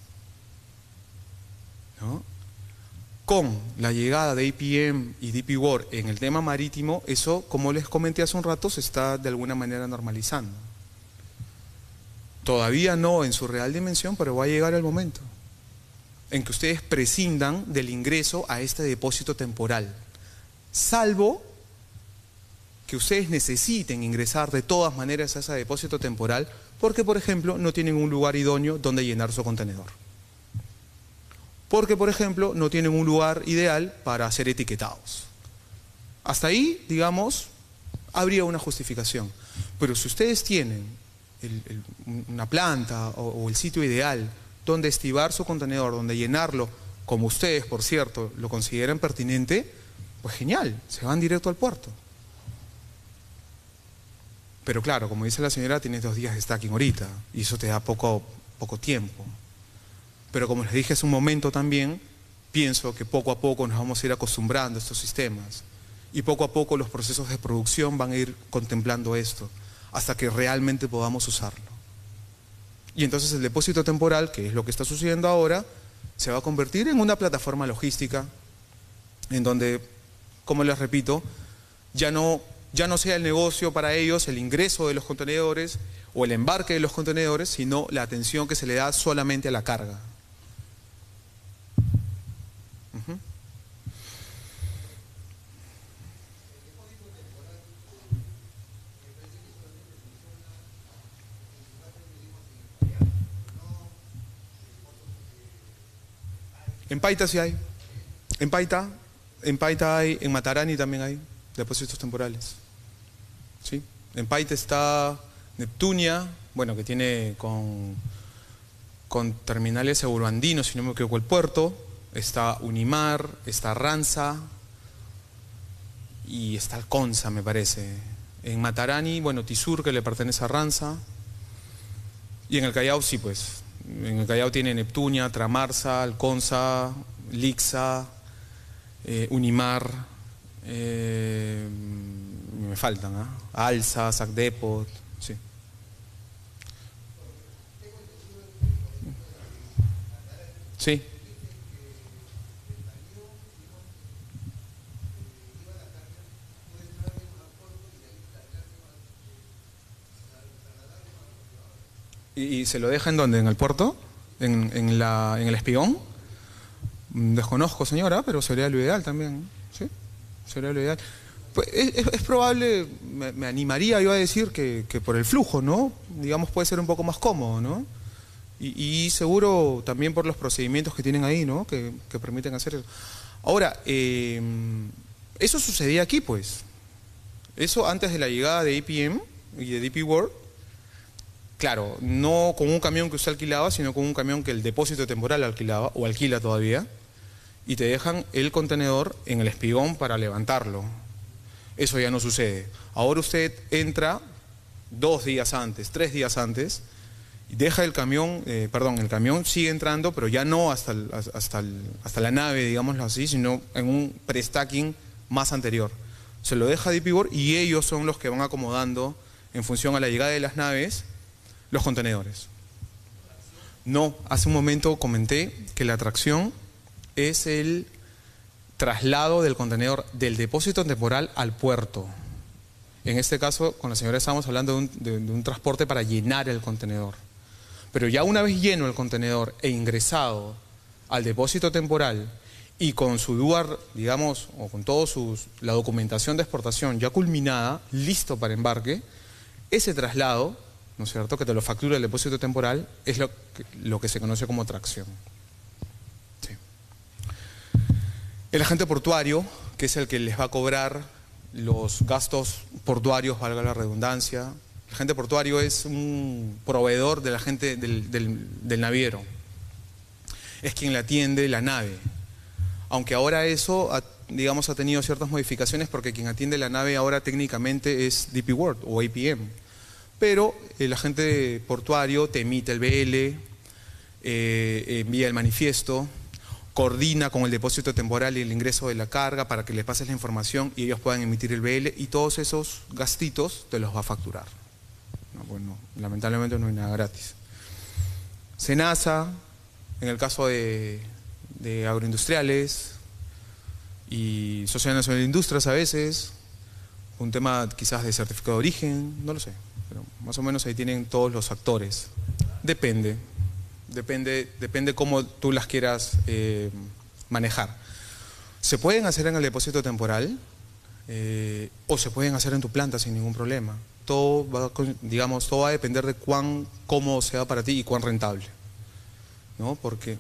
¿no? Con la llegada de A P M y D P World en el tema marítimo, eso, como les comenté hace un rato, se está de alguna manera normalizando. Todavía no en su real dimensión, pero va a llegar el momento en que ustedes prescindan del ingreso a este depósito temporal, salvo que ustedes necesiten ingresar de todas maneras a ese depósito temporal porque, por ejemplo, no tienen un lugar idóneo donde llenar su contenedor. Porque, por ejemplo, no tienen un lugar ideal para ser etiquetados. Hasta ahí, digamos, habría una justificación. Pero si ustedes tienen el, el, una planta o, o el sitio ideal donde estivar su contenedor, donde llenarlo, como ustedes, por cierto, lo consideran pertinente, pues genial, se van directo al puerto. Pero claro, como dice la señora, tienes dos días de stacking ahorita, y eso te da poco, poco tiempo. Pero como les dije hace un momento también, pienso que poco a poco nos vamos a ir acostumbrando a estos sistemas, y poco a poco los procesos de producción van a ir contemplando esto, hasta que realmente podamos usarlo. Y entonces el depósito temporal, que es lo que está sucediendo ahora, se va a convertir en una plataforma logística en donde, como les repito, ya no, ya no sea el negocio para ellos el ingreso de los contenedores o el embarque de los contenedores, sino la atención que se le da solamente a la carga. Uh-huh. En Paita sí hay. En Paita, en Paita hay, en Matarani también hay depósitos temporales. ¿Sí? En Paita está Neptunia, bueno, que tiene con, con terminales euroandinos, si no me equivoco, el puerto. Está Unimar, está Ranza y está Alconza, me parece. En Matarani, bueno, Tisur, que le pertenece a Ranza. Y en el Callao sí, pues. En el Callao tiene Neptunia, Tramarza, Alconza, Lixa, eh, Unimar, eh, me faltan, ¿ah? ¿eh? Alsa, Sacdepot, sí. Sí. ¿Y, y se lo deja en dónde? ¿En el puerto? ¿En, en, la, en el Espigón? Desconozco, señora, pero sería lo ideal también, ¿sí? Sería lo ideal. Pues es, es, es probable, me, me animaría yo a decir que, que por el flujo, ¿no? Digamos, puede ser un poco más cómodo, ¿no? Y, y seguro también por los procedimientos que tienen ahí, ¿no? Que, que permiten hacer eso. Ahora, eh, eso sucedía aquí, pues. Eso antes de la llegada de A P M y de D P World. Claro, no con un camión que usted alquilaba, sino con un camión que el depósito temporal alquilaba, o alquila todavía, y te dejan el contenedor en el espigón para levantarlo. Eso ya no sucede. Ahora usted entra dos días antes, tres días antes, y deja el camión, eh, perdón, el camión sigue entrando, pero ya no hasta, el, hasta, el, hasta la nave, digámoslo así, sino en un pre-stacking más anterior. Se lo deja a D P World y ellos son los que van acomodando, en función a la llegada de las naves, los contenedores. No, hace un momento comenté que la atracción es el traslado del contenedor del depósito temporal al puerto. En este caso, con la señora estamos hablando de un, de, de un transporte para llenar el contenedor. Pero ya una vez lleno el contenedor e ingresado al depósito temporal y con su lugar, digamos, o con toda la documentación de exportación ya culminada, listo para embarque, ese traslado, ¿no es cierto?, que te lo factura el depósito temporal, es lo que, lo que se conoce como tracción. Sí. El agente portuario, que es el que les va a cobrar los gastos portuarios, valga la redundancia. El agente portuario es un proveedor del agente del, del, del naviero. Es quien le atiende la nave. Aunque ahora eso, ha, digamos, ha tenido ciertas modificaciones porque quien atiende la nave ahora técnicamente es D P World o A P M. Pero el agente portuario te emite el B L, eh, envía el manifiesto, coordina con el depósito temporal y el ingreso de la carga para que les pases la información y ellos puedan emitir el B L y todos esos gastitos te los va a facturar. No, bueno, lamentablemente no hay nada gratis. SENASA, en el caso de, de agroindustriales y Sociedad Nacional de Industrias a veces, un tema quizás de certificado de origen, no lo sé. Pero más o menos ahí tienen todos los actores. Depende, depende, depende cómo tú las quieras eh, manejar. Se pueden hacer en el depósito temporal eh, o se pueden hacer en tu planta sin ningún problema. Todo va, digamos, todo va a depender de cuán cómodo sea para ti y cuán rentable, ¿no? Porque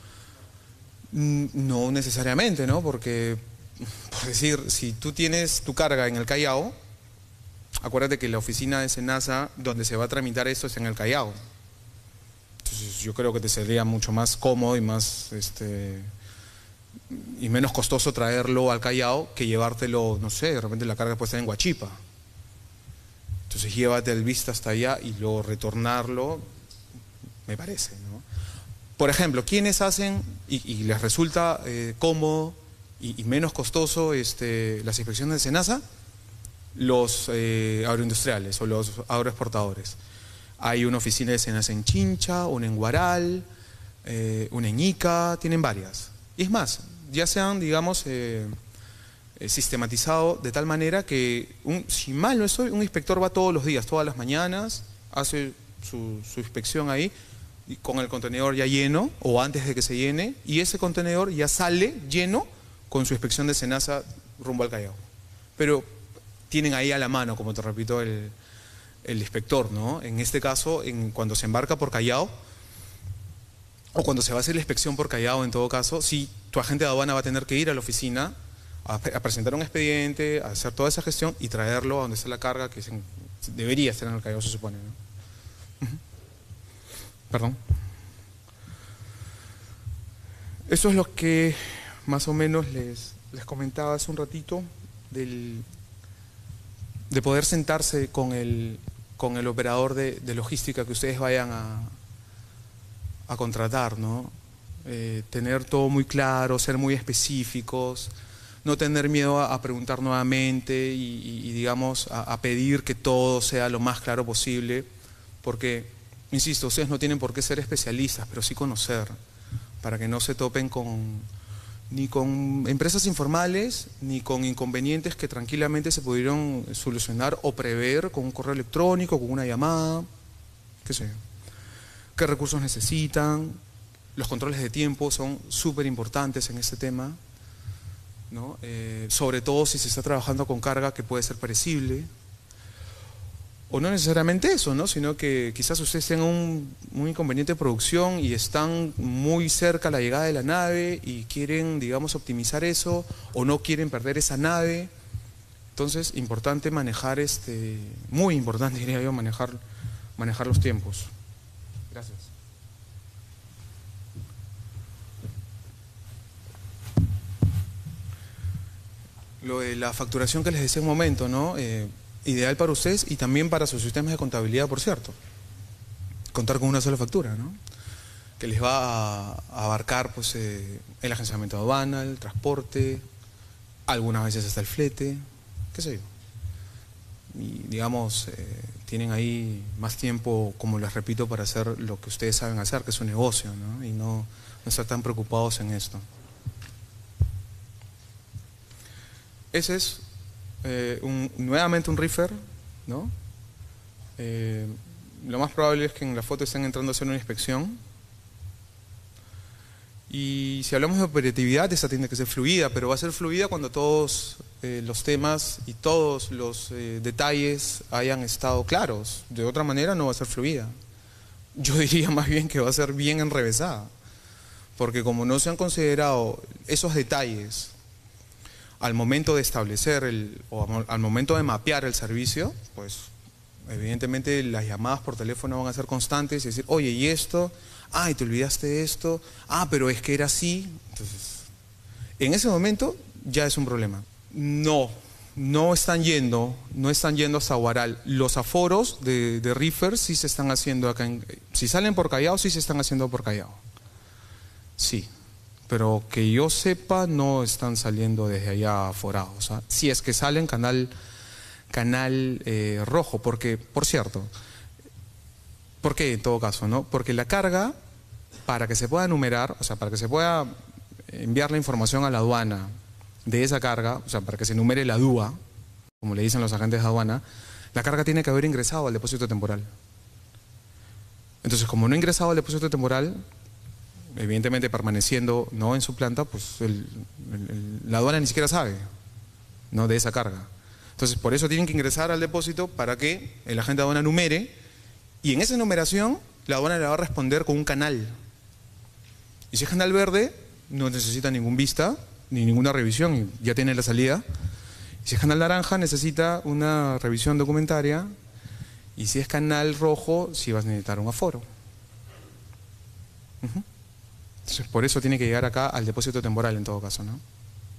no necesariamente, ¿no? Porque, por decir, si tú tienes tu carga en el Callao, acuérdate que la oficina de SENASA donde se va a tramitar esto es en el Callao. Entonces yo creo que te sería mucho más cómodo y más este y menos costoso traerlo al Callao que llevártelo, no sé, de repente la carga puede estar en Huachipa. Entonces llévate el Vista hasta allá y luego retornarlo, me parece, ¿no? Por ejemplo, ¿quiénes hacen y, y les resulta eh, cómodo y, y menos costoso este, las inspecciones de SENASA? Los eh, agroindustriales o los agroexportadores. Hay una oficina de SENASA en Chincha, una en Guaral, eh, una en Ica, tienen varias. Y es más, ya se han, digamos, eh, eh, sistematizado de tal manera que, un, si mal no estoy, un inspector va todos los días, todas las mañanas, hace su, su inspección ahí, y con el contenedor ya lleno, o antes de que se llene, y ese contenedor ya sale lleno con su inspección de SENASA rumbo al Callao. Pero tienen ahí a la mano, como te repito, el, el inspector, ¿no? En este caso, en, cuando se embarca por Callao, o cuando se va a hacer la inspección por Callao, en todo caso, sí, tu agente de aduana va a tener que ir a la oficina a, a presentar un expediente, a hacer toda esa gestión y traerlo a donde está la carga, que es en, debería estar en el Callao, se supone, ¿no? Uh-huh. Perdón. Eso es lo que más o menos les, les comentaba hace un ratito, del, de poder sentarse con el, con el operador de, de logística que ustedes vayan a, a contratar, ¿no? Eh, tener todo muy claro, ser muy específicos, no tener miedo a, a preguntar nuevamente y, y, y digamos, a, a pedir que todo sea lo más claro posible, porque, insisto, ustedes no tienen por qué ser especialistas, pero sí conocer, para que no se topen con, ni con empresas informales, ni con inconvenientes que tranquilamente se pudieron solucionar o prever con un correo electrónico, con una llamada, qué sé yo. ¿Qué recursos necesitan? Los controles de tiempo son súper importantes en este tema, ¿no? Eh, sobre todo si se está trabajando con carga que puede ser perecible. O no necesariamente eso, ¿no? Sino que quizás ustedes tengan un, un inconveniente de producción y están muy cerca a la llegada de la nave y quieren, digamos, optimizar eso, o no quieren perder esa nave. Entonces, importante manejar, este, muy importante diría yo, manejar, manejar los tiempos. Gracias. Lo de la facturación que les decía un momento, ¿no? Eh, ideal para ustedes y también para sus sistemas de contabilidad, por cierto. Contar con una sola factura, ¿no? Que les va a, a abarcar pues, eh, el agenciamiento de aduana, el transporte, algunas veces hasta el flete, qué sé yo. Y digamos, eh, tienen ahí más tiempo, como les repito, para hacer lo que ustedes saben hacer, que es su negocio, ¿no? Y no, no estar tan preocupados en esto. Ese es eh, un, nuevamente un reefer, ¿no? Eh, lo más probable es que en la foto estén entrando a hacer una inspección. Y si hablamos de operatividad, esa tiene que ser fluida, pero va a ser fluida cuando todos eh, los temas y todos los eh, detalles hayan estado claros. De otra manera no va a ser fluida. Yo diría más bien que va a ser bien enrevesada, porque como no se han considerado esos detalles al momento de establecer el, o al momento de mapear el servicio, pues evidentemente las llamadas por teléfono van a ser constantes y decir, oye, ¿y esto? Ay, te olvidaste de esto. Ah, pero es que era así. Entonces, en ese momento ya es un problema. No, no están yendo, no están yendo hasta Huaral. Los aforos de, de reefers sí se están haciendo acá. En, si salen por Callao, sí se están haciendo por Callao. Sí. Pero que yo sepa, no están saliendo desde allá aforados, ¿eh? Si es que salen canal, canal eh, rojo, porque, por cierto, ¿por qué en todo caso, no? Porque la carga, para que se pueda numerar, o sea, para que se pueda enviar la información a la aduana de esa carga, o sea, para que se numere la D U A, como le dicen los agentes de aduana, la carga tiene que haber ingresado al depósito temporal. Entonces, como no ha ingresado al depósito temporal, evidentemente permaneciendo no en su planta, pues el, el, el, la aduana ni siquiera sabe, ¿no?, de esa carga. Entonces, por eso tienen que ingresar al depósito para que el agente de aduana numere, y en esa numeración la aduana le va a responder con un canal. Y si es canal verde, no necesita ningún vista, ni ninguna revisión, ya tiene la salida. Y si es canal naranja, necesita una revisión documentaria, y si es canal rojo, sí vas a necesitar un aforo. Uh-huh. Entonces, por eso tiene que llegar acá al depósito temporal en todo caso, ¿no?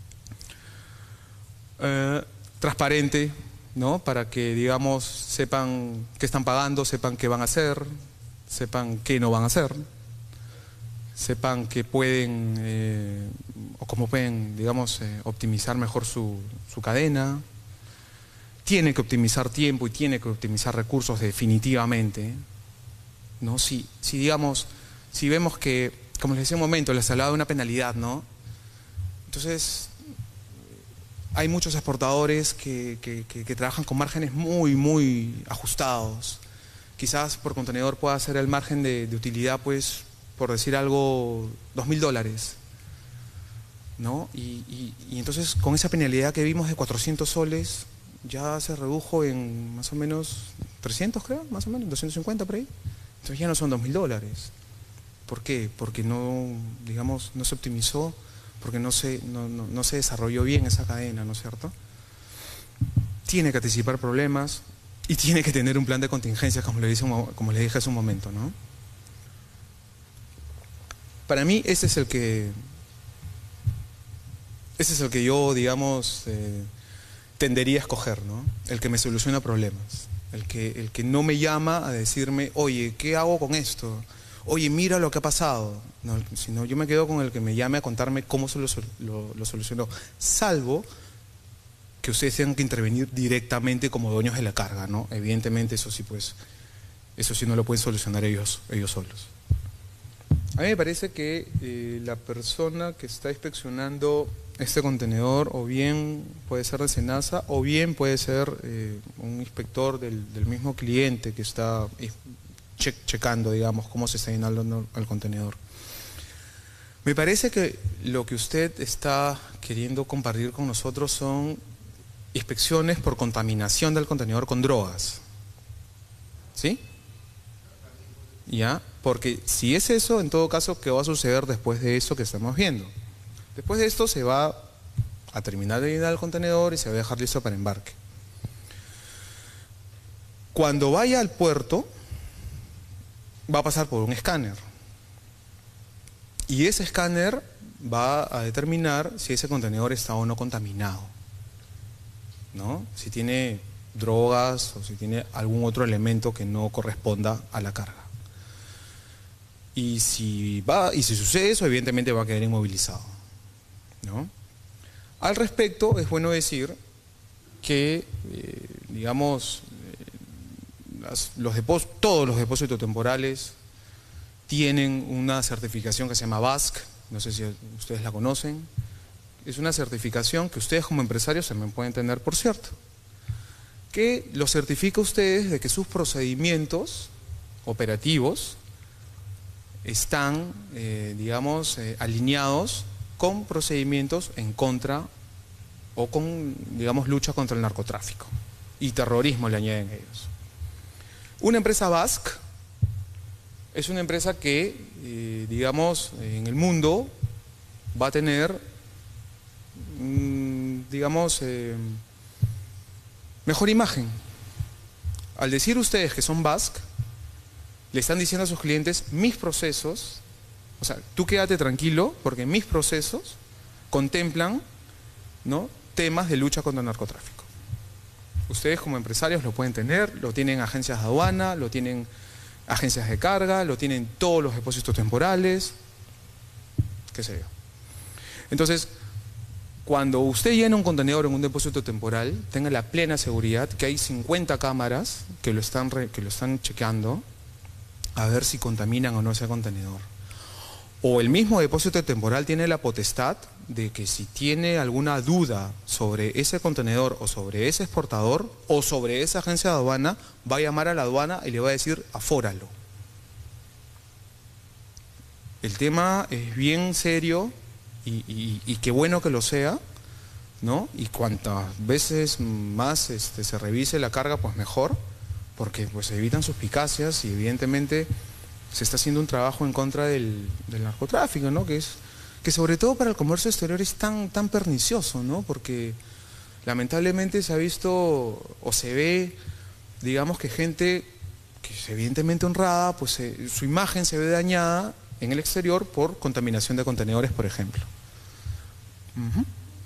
Eh, transparente, ¿no? Para que, digamos, sepan qué están pagando, sepan qué van a hacer, sepan qué no van a hacer, sepan que pueden, eh, o cómo pueden, digamos, eh, optimizar mejor su, su cadena. Tiene que optimizar tiempo y tiene que optimizar recursos definitivamente, ¿no? Si, si digamos, si vemos que, como les decía un momento, les hablaba de una penalidad, ¿no? Entonces, hay muchos exportadores que, que, que, que trabajan con márgenes muy, muy ajustados. Quizás por contenedor pueda ser el margen de, de utilidad, pues, por decir algo, dos mil dólares, ¿no? Y, y, y entonces, con esa penalidad que vimos de cuatrocientos soles, ya se redujo en más o menos trescientos, creo, más o menos, doscientos cincuenta por ahí. Entonces ya no son dos mil dólares. ¿Por qué? Porque no, digamos, no se optimizó, porque no se, no, no, no se desarrolló bien esa cadena, ¿no es cierto? Tiene que anticipar problemas, y tiene que tener un plan de contingencia, como le, dice, como le dije hace un momento, ¿no? Para mí ese es el que, ese es el que yo, digamos, eh, tendería a escoger, ¿no? El que me soluciona problemas, el que, el que no me llama a decirme, oye, ¿qué hago con esto? Oye, mira lo que ha pasado. No, sino yo me quedo con el que me llame a contarme cómo se lo, lo, lo solucionó, salvo que ustedes tengan que intervenir directamente como dueños de la carga, ¿no? Evidentemente eso sí, pues, eso sí no lo pueden solucionar ellos, ellos solos. A mí me parece que eh, la persona que está inspeccionando este contenedor o bien puede ser de SENASA o bien puede ser eh, un inspector del, del mismo cliente que está che checando, digamos, cómo se está llenando el contenedor. Me parece que lo que usted está queriendo compartir con nosotros son inspecciones por contaminación del contenedor con drogas. ¿Sí? ¿Ya? Porque si es eso, en todo caso, ¿qué va a suceder después de eso que estamos viendo? Después de esto se va a terminar de llenar el contenedor y se va a dejar listo para embarque. Cuando vaya al puerto, va a pasar por un escáner. Y ese escáner va a determinar si ese contenedor está o no contaminado, ¿no? Si tiene drogas o si tiene algún otro elemento que no corresponda a la carga. Y si, va, y si sucede eso, evidentemente va a quedar inmovilizado, ¿no? Al respecto, es bueno decir que, eh, digamos, eh, las, los depós- todos los depósitos temporales tienen una certificación que se llama B A S C, no sé si ustedes la conocen. Es una certificación que ustedes como empresarios también pueden tener, por cierto, que los certifica a ustedes de que sus procedimientos operativos están, eh, digamos, eh, alineados con procedimientos en contra o con, digamos, lucha contra el narcotráfico y terrorismo, le añaden ellos. Una empresa B A S C es una empresa que, eh, digamos, en el mundo va a tener, mmm, digamos, eh, mejor imagen. Al decir ustedes que son B A S C, le están diciendo a sus clientes, mis procesos, o sea, tú quédate tranquilo porque mis procesos contemplan, ¿no?, temas de lucha contra el narcotráfico. Ustedes como empresarios lo pueden tener, lo tienen agencias de aduana, lo tienen agencias de carga, lo tienen todos los depósitos temporales, qué sé yo. Entonces, cuando usted llena un contenedor en un depósito temporal, tenga la plena seguridad que hay cincuenta cámaras que lo están, re, que lo están chequeando a ver si contaminan o no ese contenedor. O el mismo depósito temporal tiene la potestad de que si tiene alguna duda sobre ese contenedor o sobre ese exportador o sobre esa agencia de aduana, va a llamar a la aduana y le va a decir afóralo. El tema es bien serio y, y, y qué bueno que lo sea, ¿no? Y cuantas veces más este, se revise la carga, pues mejor, porque pues se evitan suspicacias y evidentemente se está haciendo un trabajo en contra del, del narcotráfico, ¿no? Que es que sobre todo para el comercio exterior es tan, tan pernicioso, ¿no? Porque lamentablemente se ha visto o se ve, digamos, que gente que es evidentemente honrada, pues eh, su imagen se ve dañada en el exterior por contaminación de contenedores, por ejemplo. Uh-huh.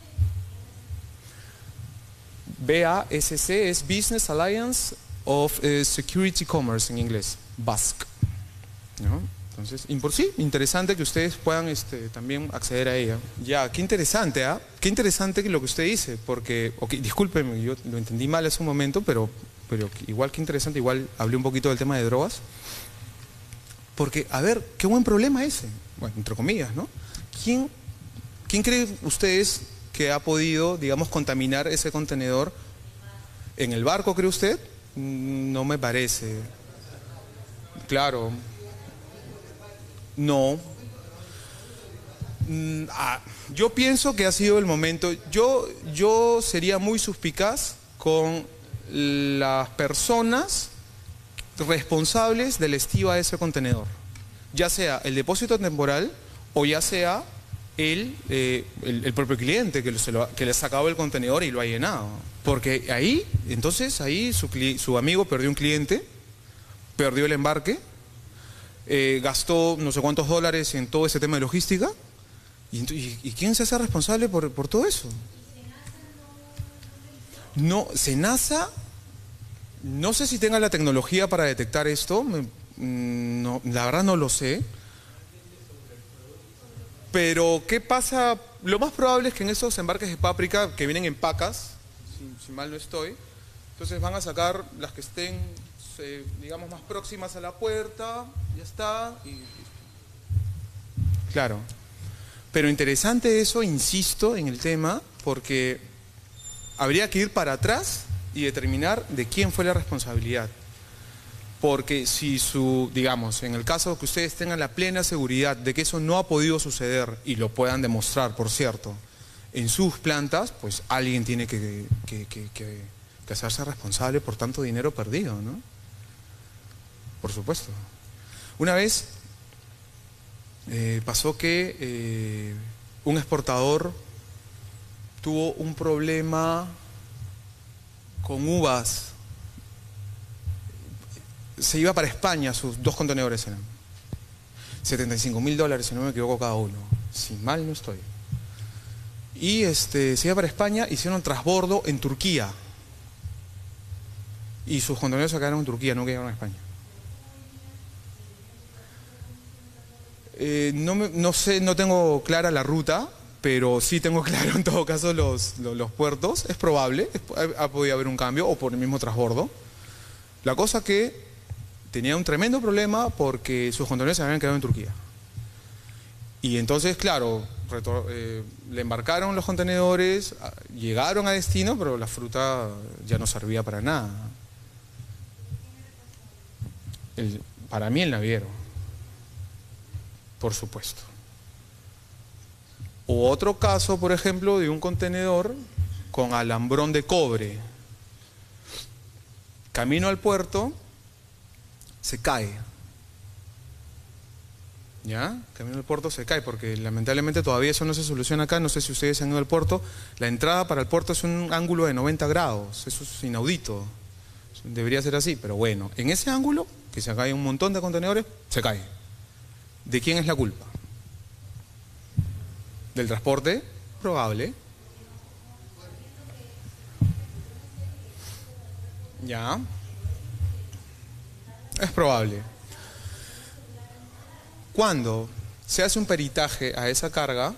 B A S C es Business Alliance of uh, Security Commerce en inglés, B A S C, ¿no? Entonces, y por sí, interesante que ustedes puedan este, también acceder a ella. Ya, qué interesante, ¿ah? ¿eh? Qué interesante lo que usted dice, porque, okay, discúlpeme, yo lo entendí mal hace un momento, pero, pero igual que interesante, igual hablé un poquito del tema de drogas. Porque, a ver, qué buen problema ese, bueno, entre comillas, ¿no? ¿Quién, quién cree ustedes que ha podido, digamos, contaminar ese contenedor? ¿En el barco, cree usted? No me parece. Claro. No. Mm, ah, yo pienso que ha sido el momento. Yo, yo sería muy suspicaz con las personas responsables de la estiva de ese contenedor, ya sea el depósito temporal o ya sea él, eh, el, el propio cliente que, lo, se lo, que le ha sacado el contenedor y lo ha llenado. Porque ahí, entonces, ahí su, su amigo perdió un cliente, perdió el embarque, eh, gastó no sé cuántos dólares en todo ese tema de logística. ¿Y, y, y quién se hace responsable por, por todo eso? No, SENASA, no sé si tenga la tecnología para detectar esto, me, no, la verdad no lo sé. Pero, ¿qué pasa? Lo más probable es que en esos embarques de páprica que vienen en pacas, si, si mal no estoy, entonces van a sacar las que estén, eh, digamos, más próximas a la puerta, ya está, y listo. Claro. Pero interesante eso, insisto en el tema, porque habría que ir para atrás y determinar de quién fue la responsabilidad. Porque si su, digamos, en el caso que ustedes tengan la plena seguridad de que eso no ha podido suceder, y lo puedan demostrar, por cierto, en sus plantas, pues alguien tiene que, que, que, que, que hacerse responsable por tanto dinero perdido, ¿no? Por supuesto. Una vez eh, pasó que eh, un exportador tuvo un problema con uvas. Se iba para España, sus dos contenedores eran setenta y cinco mil dólares, si no me equivoco, cada uno, si mal no estoy. Y este, se iba para España, hicieron transbordo en Turquía, y sus contenedores se quedaron en Turquía, no quedaron en España. Eh, no, me, no sé, no tengo clara la ruta, pero sí tengo claro en todo caso los, los, los puertos. Es probable, es, ha, ha podido haber un cambio, o por el mismo transbordo. La cosa que tenía un tremendo problema porque sus contenedores se habían quedado en Turquía. Y entonces, claro, eh, le embarcaron los contenedores, llegaron a destino, pero la fruta ya no servía para nada. El, para mí el naviero, por supuesto. O otro caso, por ejemplo, de un contenedor con alambrón de cobre. Camino al puerto, se cae. ¿Ya? Camino al puerto se cae, porque lamentablemente todavía eso no se soluciona acá. No sé si ustedes han ido al puerto. La entrada para el puerto es un ángulo de noventa grados. Eso es inaudito. Debería ser así, pero bueno. En ese ángulo, que se cae un montón de contenedores, se cae. ¿De quién es la culpa? ¿Del transporte? Probable. Ya. Es probable. Cuando se hace un peritaje a esa carga,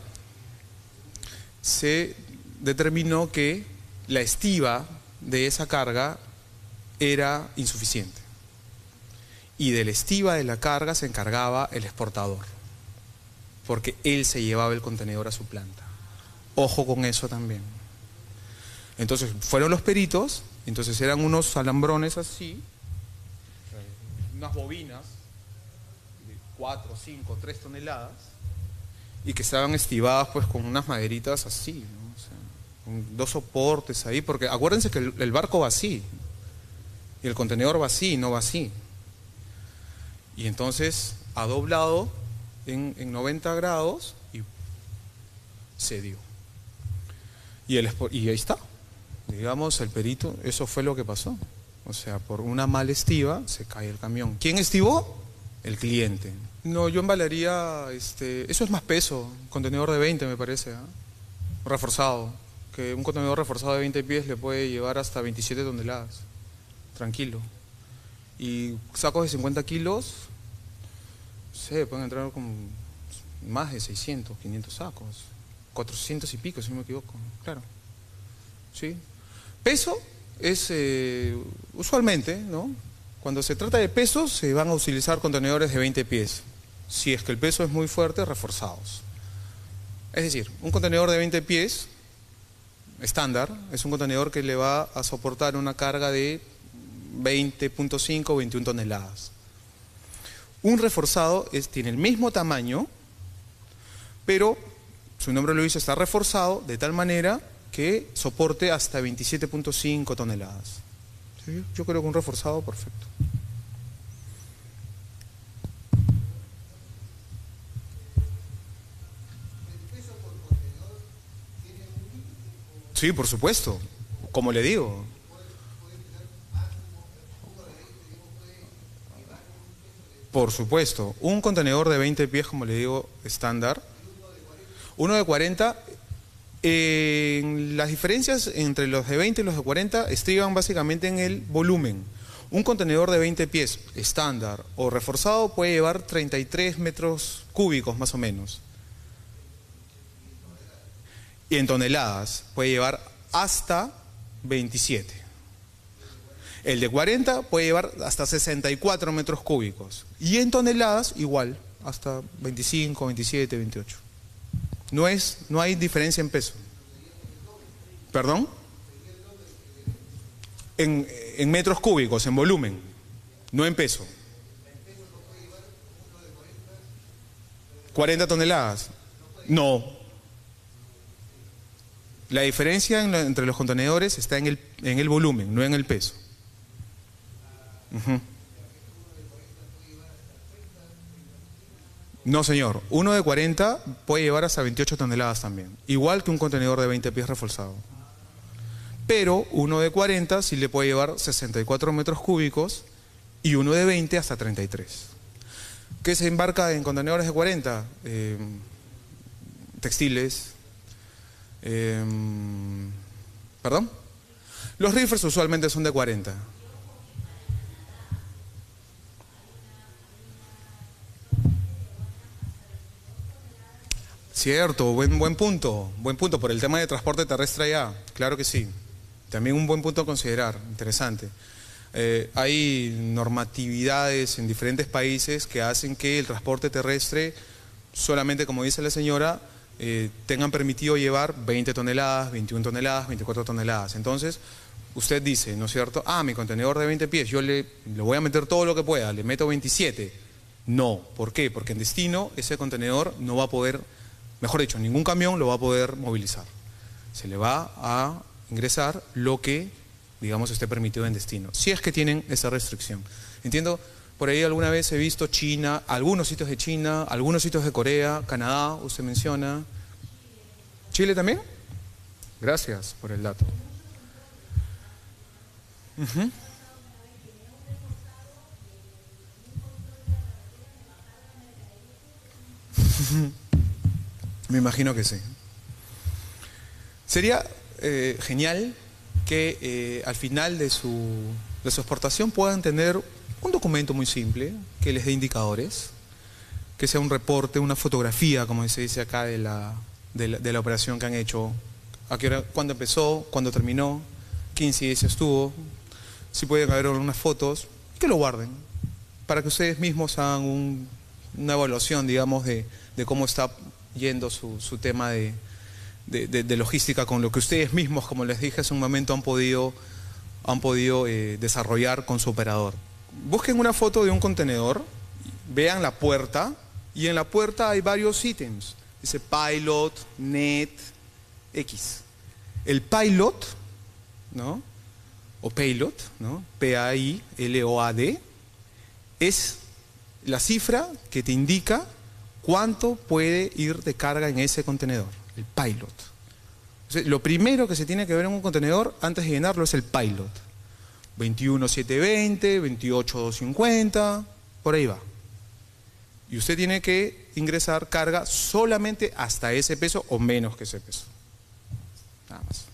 se determinó que la estiva de esa carga era insuficiente. Y de la estiva de la carga se encargaba el exportador, porque él se llevaba el contenedor a su planta. Ojo con eso también. Entonces fueron los peritos, entonces eran unos alambrones así, unas bobinas de cuatro, cinco, tres toneladas, y que estaban estivadas pues con unas maderitas así, ¿no? O sea, con dos soportes ahí, porque acuérdense que el, el barco va así, y el contenedor va así, no va así. Y entonces ha doblado en, en noventa grados y se dio. Y, el, y ahí está, digamos, el perito, eso fue lo que pasó. O sea, por una mala estiva se cae el camión. ¿Quién estivó? El cliente. No, yo embalaría, este, eso es más peso, contenedor de veinte me parece, ¿eh? Reforzado, que un contenedor reforzado de veinte pies le puede llevar hasta veintisiete toneladas, tranquilo. Y sacos de cincuenta kilos, no sé, pueden entrar con más de seiscientos, quinientos sacos, cuatrocientos y pico si no me equivoco, claro. ¿Sí? Peso es, eh, usualmente, ¿no? Cuando se trata de peso, se van a utilizar contenedores de veinte pies. Si es que el peso es muy fuerte, reforzados. Es decir, un contenedor de veinte pies, estándar, es un contenedor que le va a soportar una carga de veinte punto cinco o veintiuna toneladas. Un reforzado es, tiene el mismo tamaño, pero su nombre lo dice, está reforzado de tal manera que soporte hasta veintisiete punto cinco toneladas. ¿Sí? Yo creo que un reforzado perfecto. Sí, por supuesto, como le digo. Por supuesto, un contenedor de veinte pies, como le digo, estándar. Uno de cuarenta, eh, las diferencias entre los de veinte y los de cuarenta estriban básicamente en el volumen. Un contenedor de veinte pies estándar o reforzado puede llevar treinta y tres metros cúbicos más o menos. Y en toneladas puede llevar hasta veintisiete. El de cuarenta puede llevar hasta sesenta y cuatro metros cúbicos. Y en toneladas igual, hasta veinticinco, veintisiete, veintiocho. No, es, no hay diferencia en peso. ¿Perdón? En, en metros cúbicos, en volumen, no en peso. ¿cuarenta toneladas? No. La diferencia en la, entre los contenedores está en el, en el volumen, no en el peso. Uh-huh. No, señor. Uno de cuarenta puede llevar hasta veintiocho toneladas también. Igual que un contenedor de veinte pies reforzado. Pero uno de cuarenta sí le puede llevar sesenta y cuatro metros cúbicos y uno de veinte hasta treinta y tres. ¿Qué se embarca en contenedores de cuarenta? Eh, textiles. Eh, ¿Perdón? Los reefers usualmente son de cuarenta. Cierto, buen, buen punto, buen punto por el tema de transporte terrestre allá, claro que sí. También un buen punto a considerar, interesante. Eh, hay normatividades en diferentes países que hacen que el transporte terrestre, solamente como dice la señora, eh, tengan permitido llevar veinte toneladas, veintiuna toneladas, veinticuatro toneladas. Entonces, usted dice, ¿no es cierto? Ah, mi contenedor de veinte pies, yo le, le voy a meter todo lo que pueda, le meto veintisiete. No, ¿por qué? Porque en destino ese contenedor no va a poder, mejor dicho, ningún camión lo va a poder movilizar. Se le va a ingresar lo que, digamos, esté permitido en destino, si es que tienen esa restricción. Entiendo, por ahí alguna vez he visto China, algunos sitios de China, algunos sitios de Corea, Canadá, usted menciona. ¿Chile también? Gracias por el dato. Uh-huh. Me imagino que sí. Sería eh, genial que eh, al final de su, de su exportación puedan tener un documento muy simple que les dé indicadores, que sea un reporte, una fotografía, como se dice acá, de la, de la, de la operación que han hecho, a qué hora, cuándo empezó, cuándo terminó, qué incidencias tuvo, si pueden haber unas fotos, que lo guarden, para que ustedes mismos hagan un, una evaluación, digamos, de, de cómo está yendo su, su tema de, de, de, de logística, con lo que ustedes mismos, como les dije hace un momento, han podido, han podido eh, desarrollar con su operador. Busquen una foto de un contenedor, vean la puerta, y en la puerta hay varios ítems. Dice Pilot, Net, X. El Pilot, ¿no? O Payload, ¿no? P A I L O A D, es la cifra que te indica cuánto puede ir de carga en ese contenedor, el Pilot. O sea, lo primero que se tiene que ver en un contenedor antes de llenarlo es el Pilot. veintiuno setecientos veinte, veintiocho doscientos cincuenta, por ahí va. Y usted tiene que ingresar carga solamente hasta ese peso o menos que ese peso. Nada más.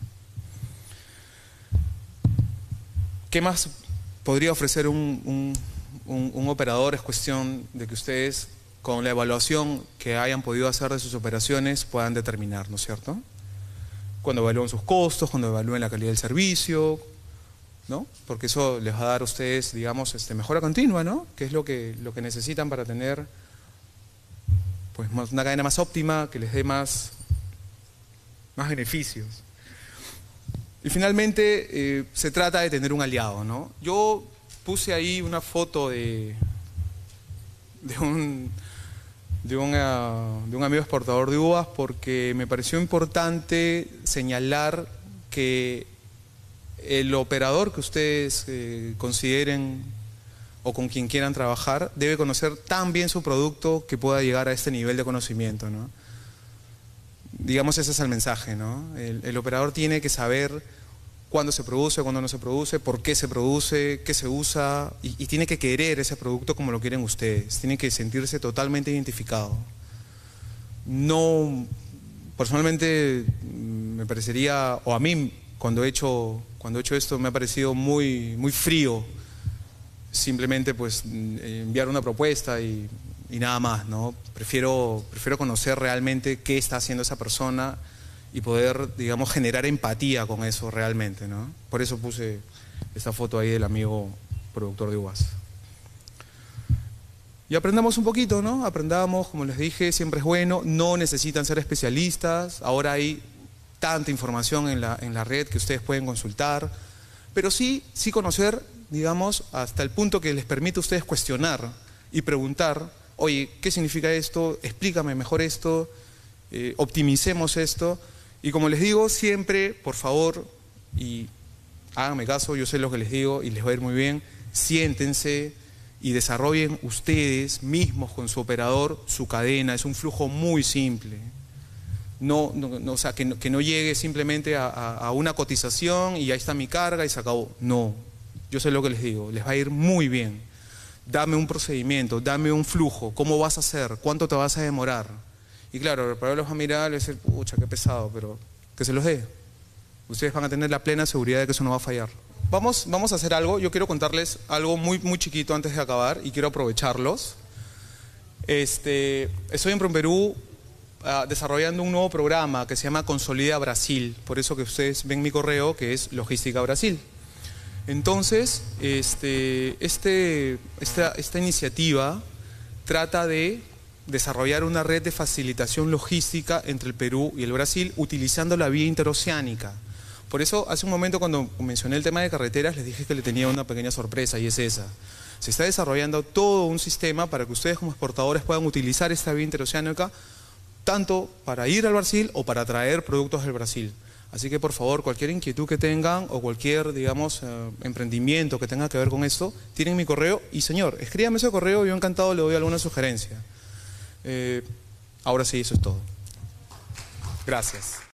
¿Qué más podría ofrecer un, un, un, un operador? Es cuestión de que ustedes, con la evaluación que hayan podido hacer de sus operaciones, puedan determinar, ¿no es cierto? Cuando evalúen sus costos, cuando evalúen la calidad del servicio, ¿no? Porque eso les va a dar a ustedes, digamos, este, mejora continua, ¿no? Que es lo que, lo que necesitan para tener, pues, una cadena más óptima, que les dé más, más beneficios. Y finalmente eh, se trata de tener un aliado, ¿no? Yo puse ahí una foto de, de, un, de, una, de un amigo exportador de uvas porque me pareció importante señalar que el operador que ustedes eh, consideren o con quien quieran trabajar debe conocer tan bien su producto que pueda llegar a este nivel de conocimiento, ¿no? digamos, ese es el mensaje, ¿no? El, el operador tiene que saber cuándo se produce, cuándo no se produce, por qué se produce, qué se usa, y, y tiene que querer ese producto como lo quieren ustedes, tiene que sentirse totalmente identificado. No, personalmente me parecería, o a mí cuando he hecho, cuando he hecho esto me ha parecido muy, muy frío, simplemente pues enviar una propuesta y, y nada más, ¿no? Prefiero, prefiero conocer realmente qué está haciendo esa persona y poder, digamos, generar empatía con eso realmente, ¿no? Por eso puse esta foto ahí del amigo productor de uvas. Y aprendamos un poquito, ¿no? Aprendamos, como les dije, siempre es bueno, no necesitan ser especialistas, ahora hay tanta información en la, en la red que ustedes pueden consultar, pero sí, sí conocer, digamos, hasta el punto que les permite a ustedes cuestionar y preguntar, oye, ¿qué significa esto? Explícame mejor esto, eh, optimicemos esto. Y como les digo, siempre, por favor, y háganme caso, yo sé lo que les digo y les va a ir muy bien, siéntense y desarrollen ustedes mismos con su operador su cadena. Es un flujo muy simple. No, no, no, o sea, que no, que no llegue simplemente a, a, a una cotización y ahí está mi carga y se acabó. No, yo sé lo que les digo, les va a ir muy bien. Dame un procedimiento, dame un flujo, ¿cómo vas a hacer? ¿Cuánto te vas a demorar? Y claro, el operador los va a mirar y decir, pucha, qué pesado, pero que se los dé. Ustedes van a tener la plena seguridad de que eso no va a fallar. Vamos, vamos a hacer algo, yo quiero contarles algo muy, muy chiquito antes de acabar y quiero aprovecharlos. Este, estoy en PROMPERÚ uh, desarrollando un nuevo programa que se llama Consolida Brasil, por eso que ustedes ven mi correo que es Logística Brasil. Entonces, este, este, esta, esta iniciativa trata de desarrollar una red de facilitación logística entre el Perú y el Brasil utilizando la vía interoceánica. Por eso, hace un momento cuando mencioné el tema de carreteras, les dije que le tenía una pequeña sorpresa y es esa. Se está desarrollando todo un sistema para que ustedes como exportadores puedan utilizar esta vía interoceánica tanto para ir al Brasil o para traer productos del Brasil. Así que por favor, cualquier inquietud que tengan o cualquier, digamos, eh, emprendimiento que tenga que ver con esto, tienen mi correo y señor, escríbame ese correo y yo encantado le doy alguna sugerencia. Eh, ahora sí, eso es todo. Gracias.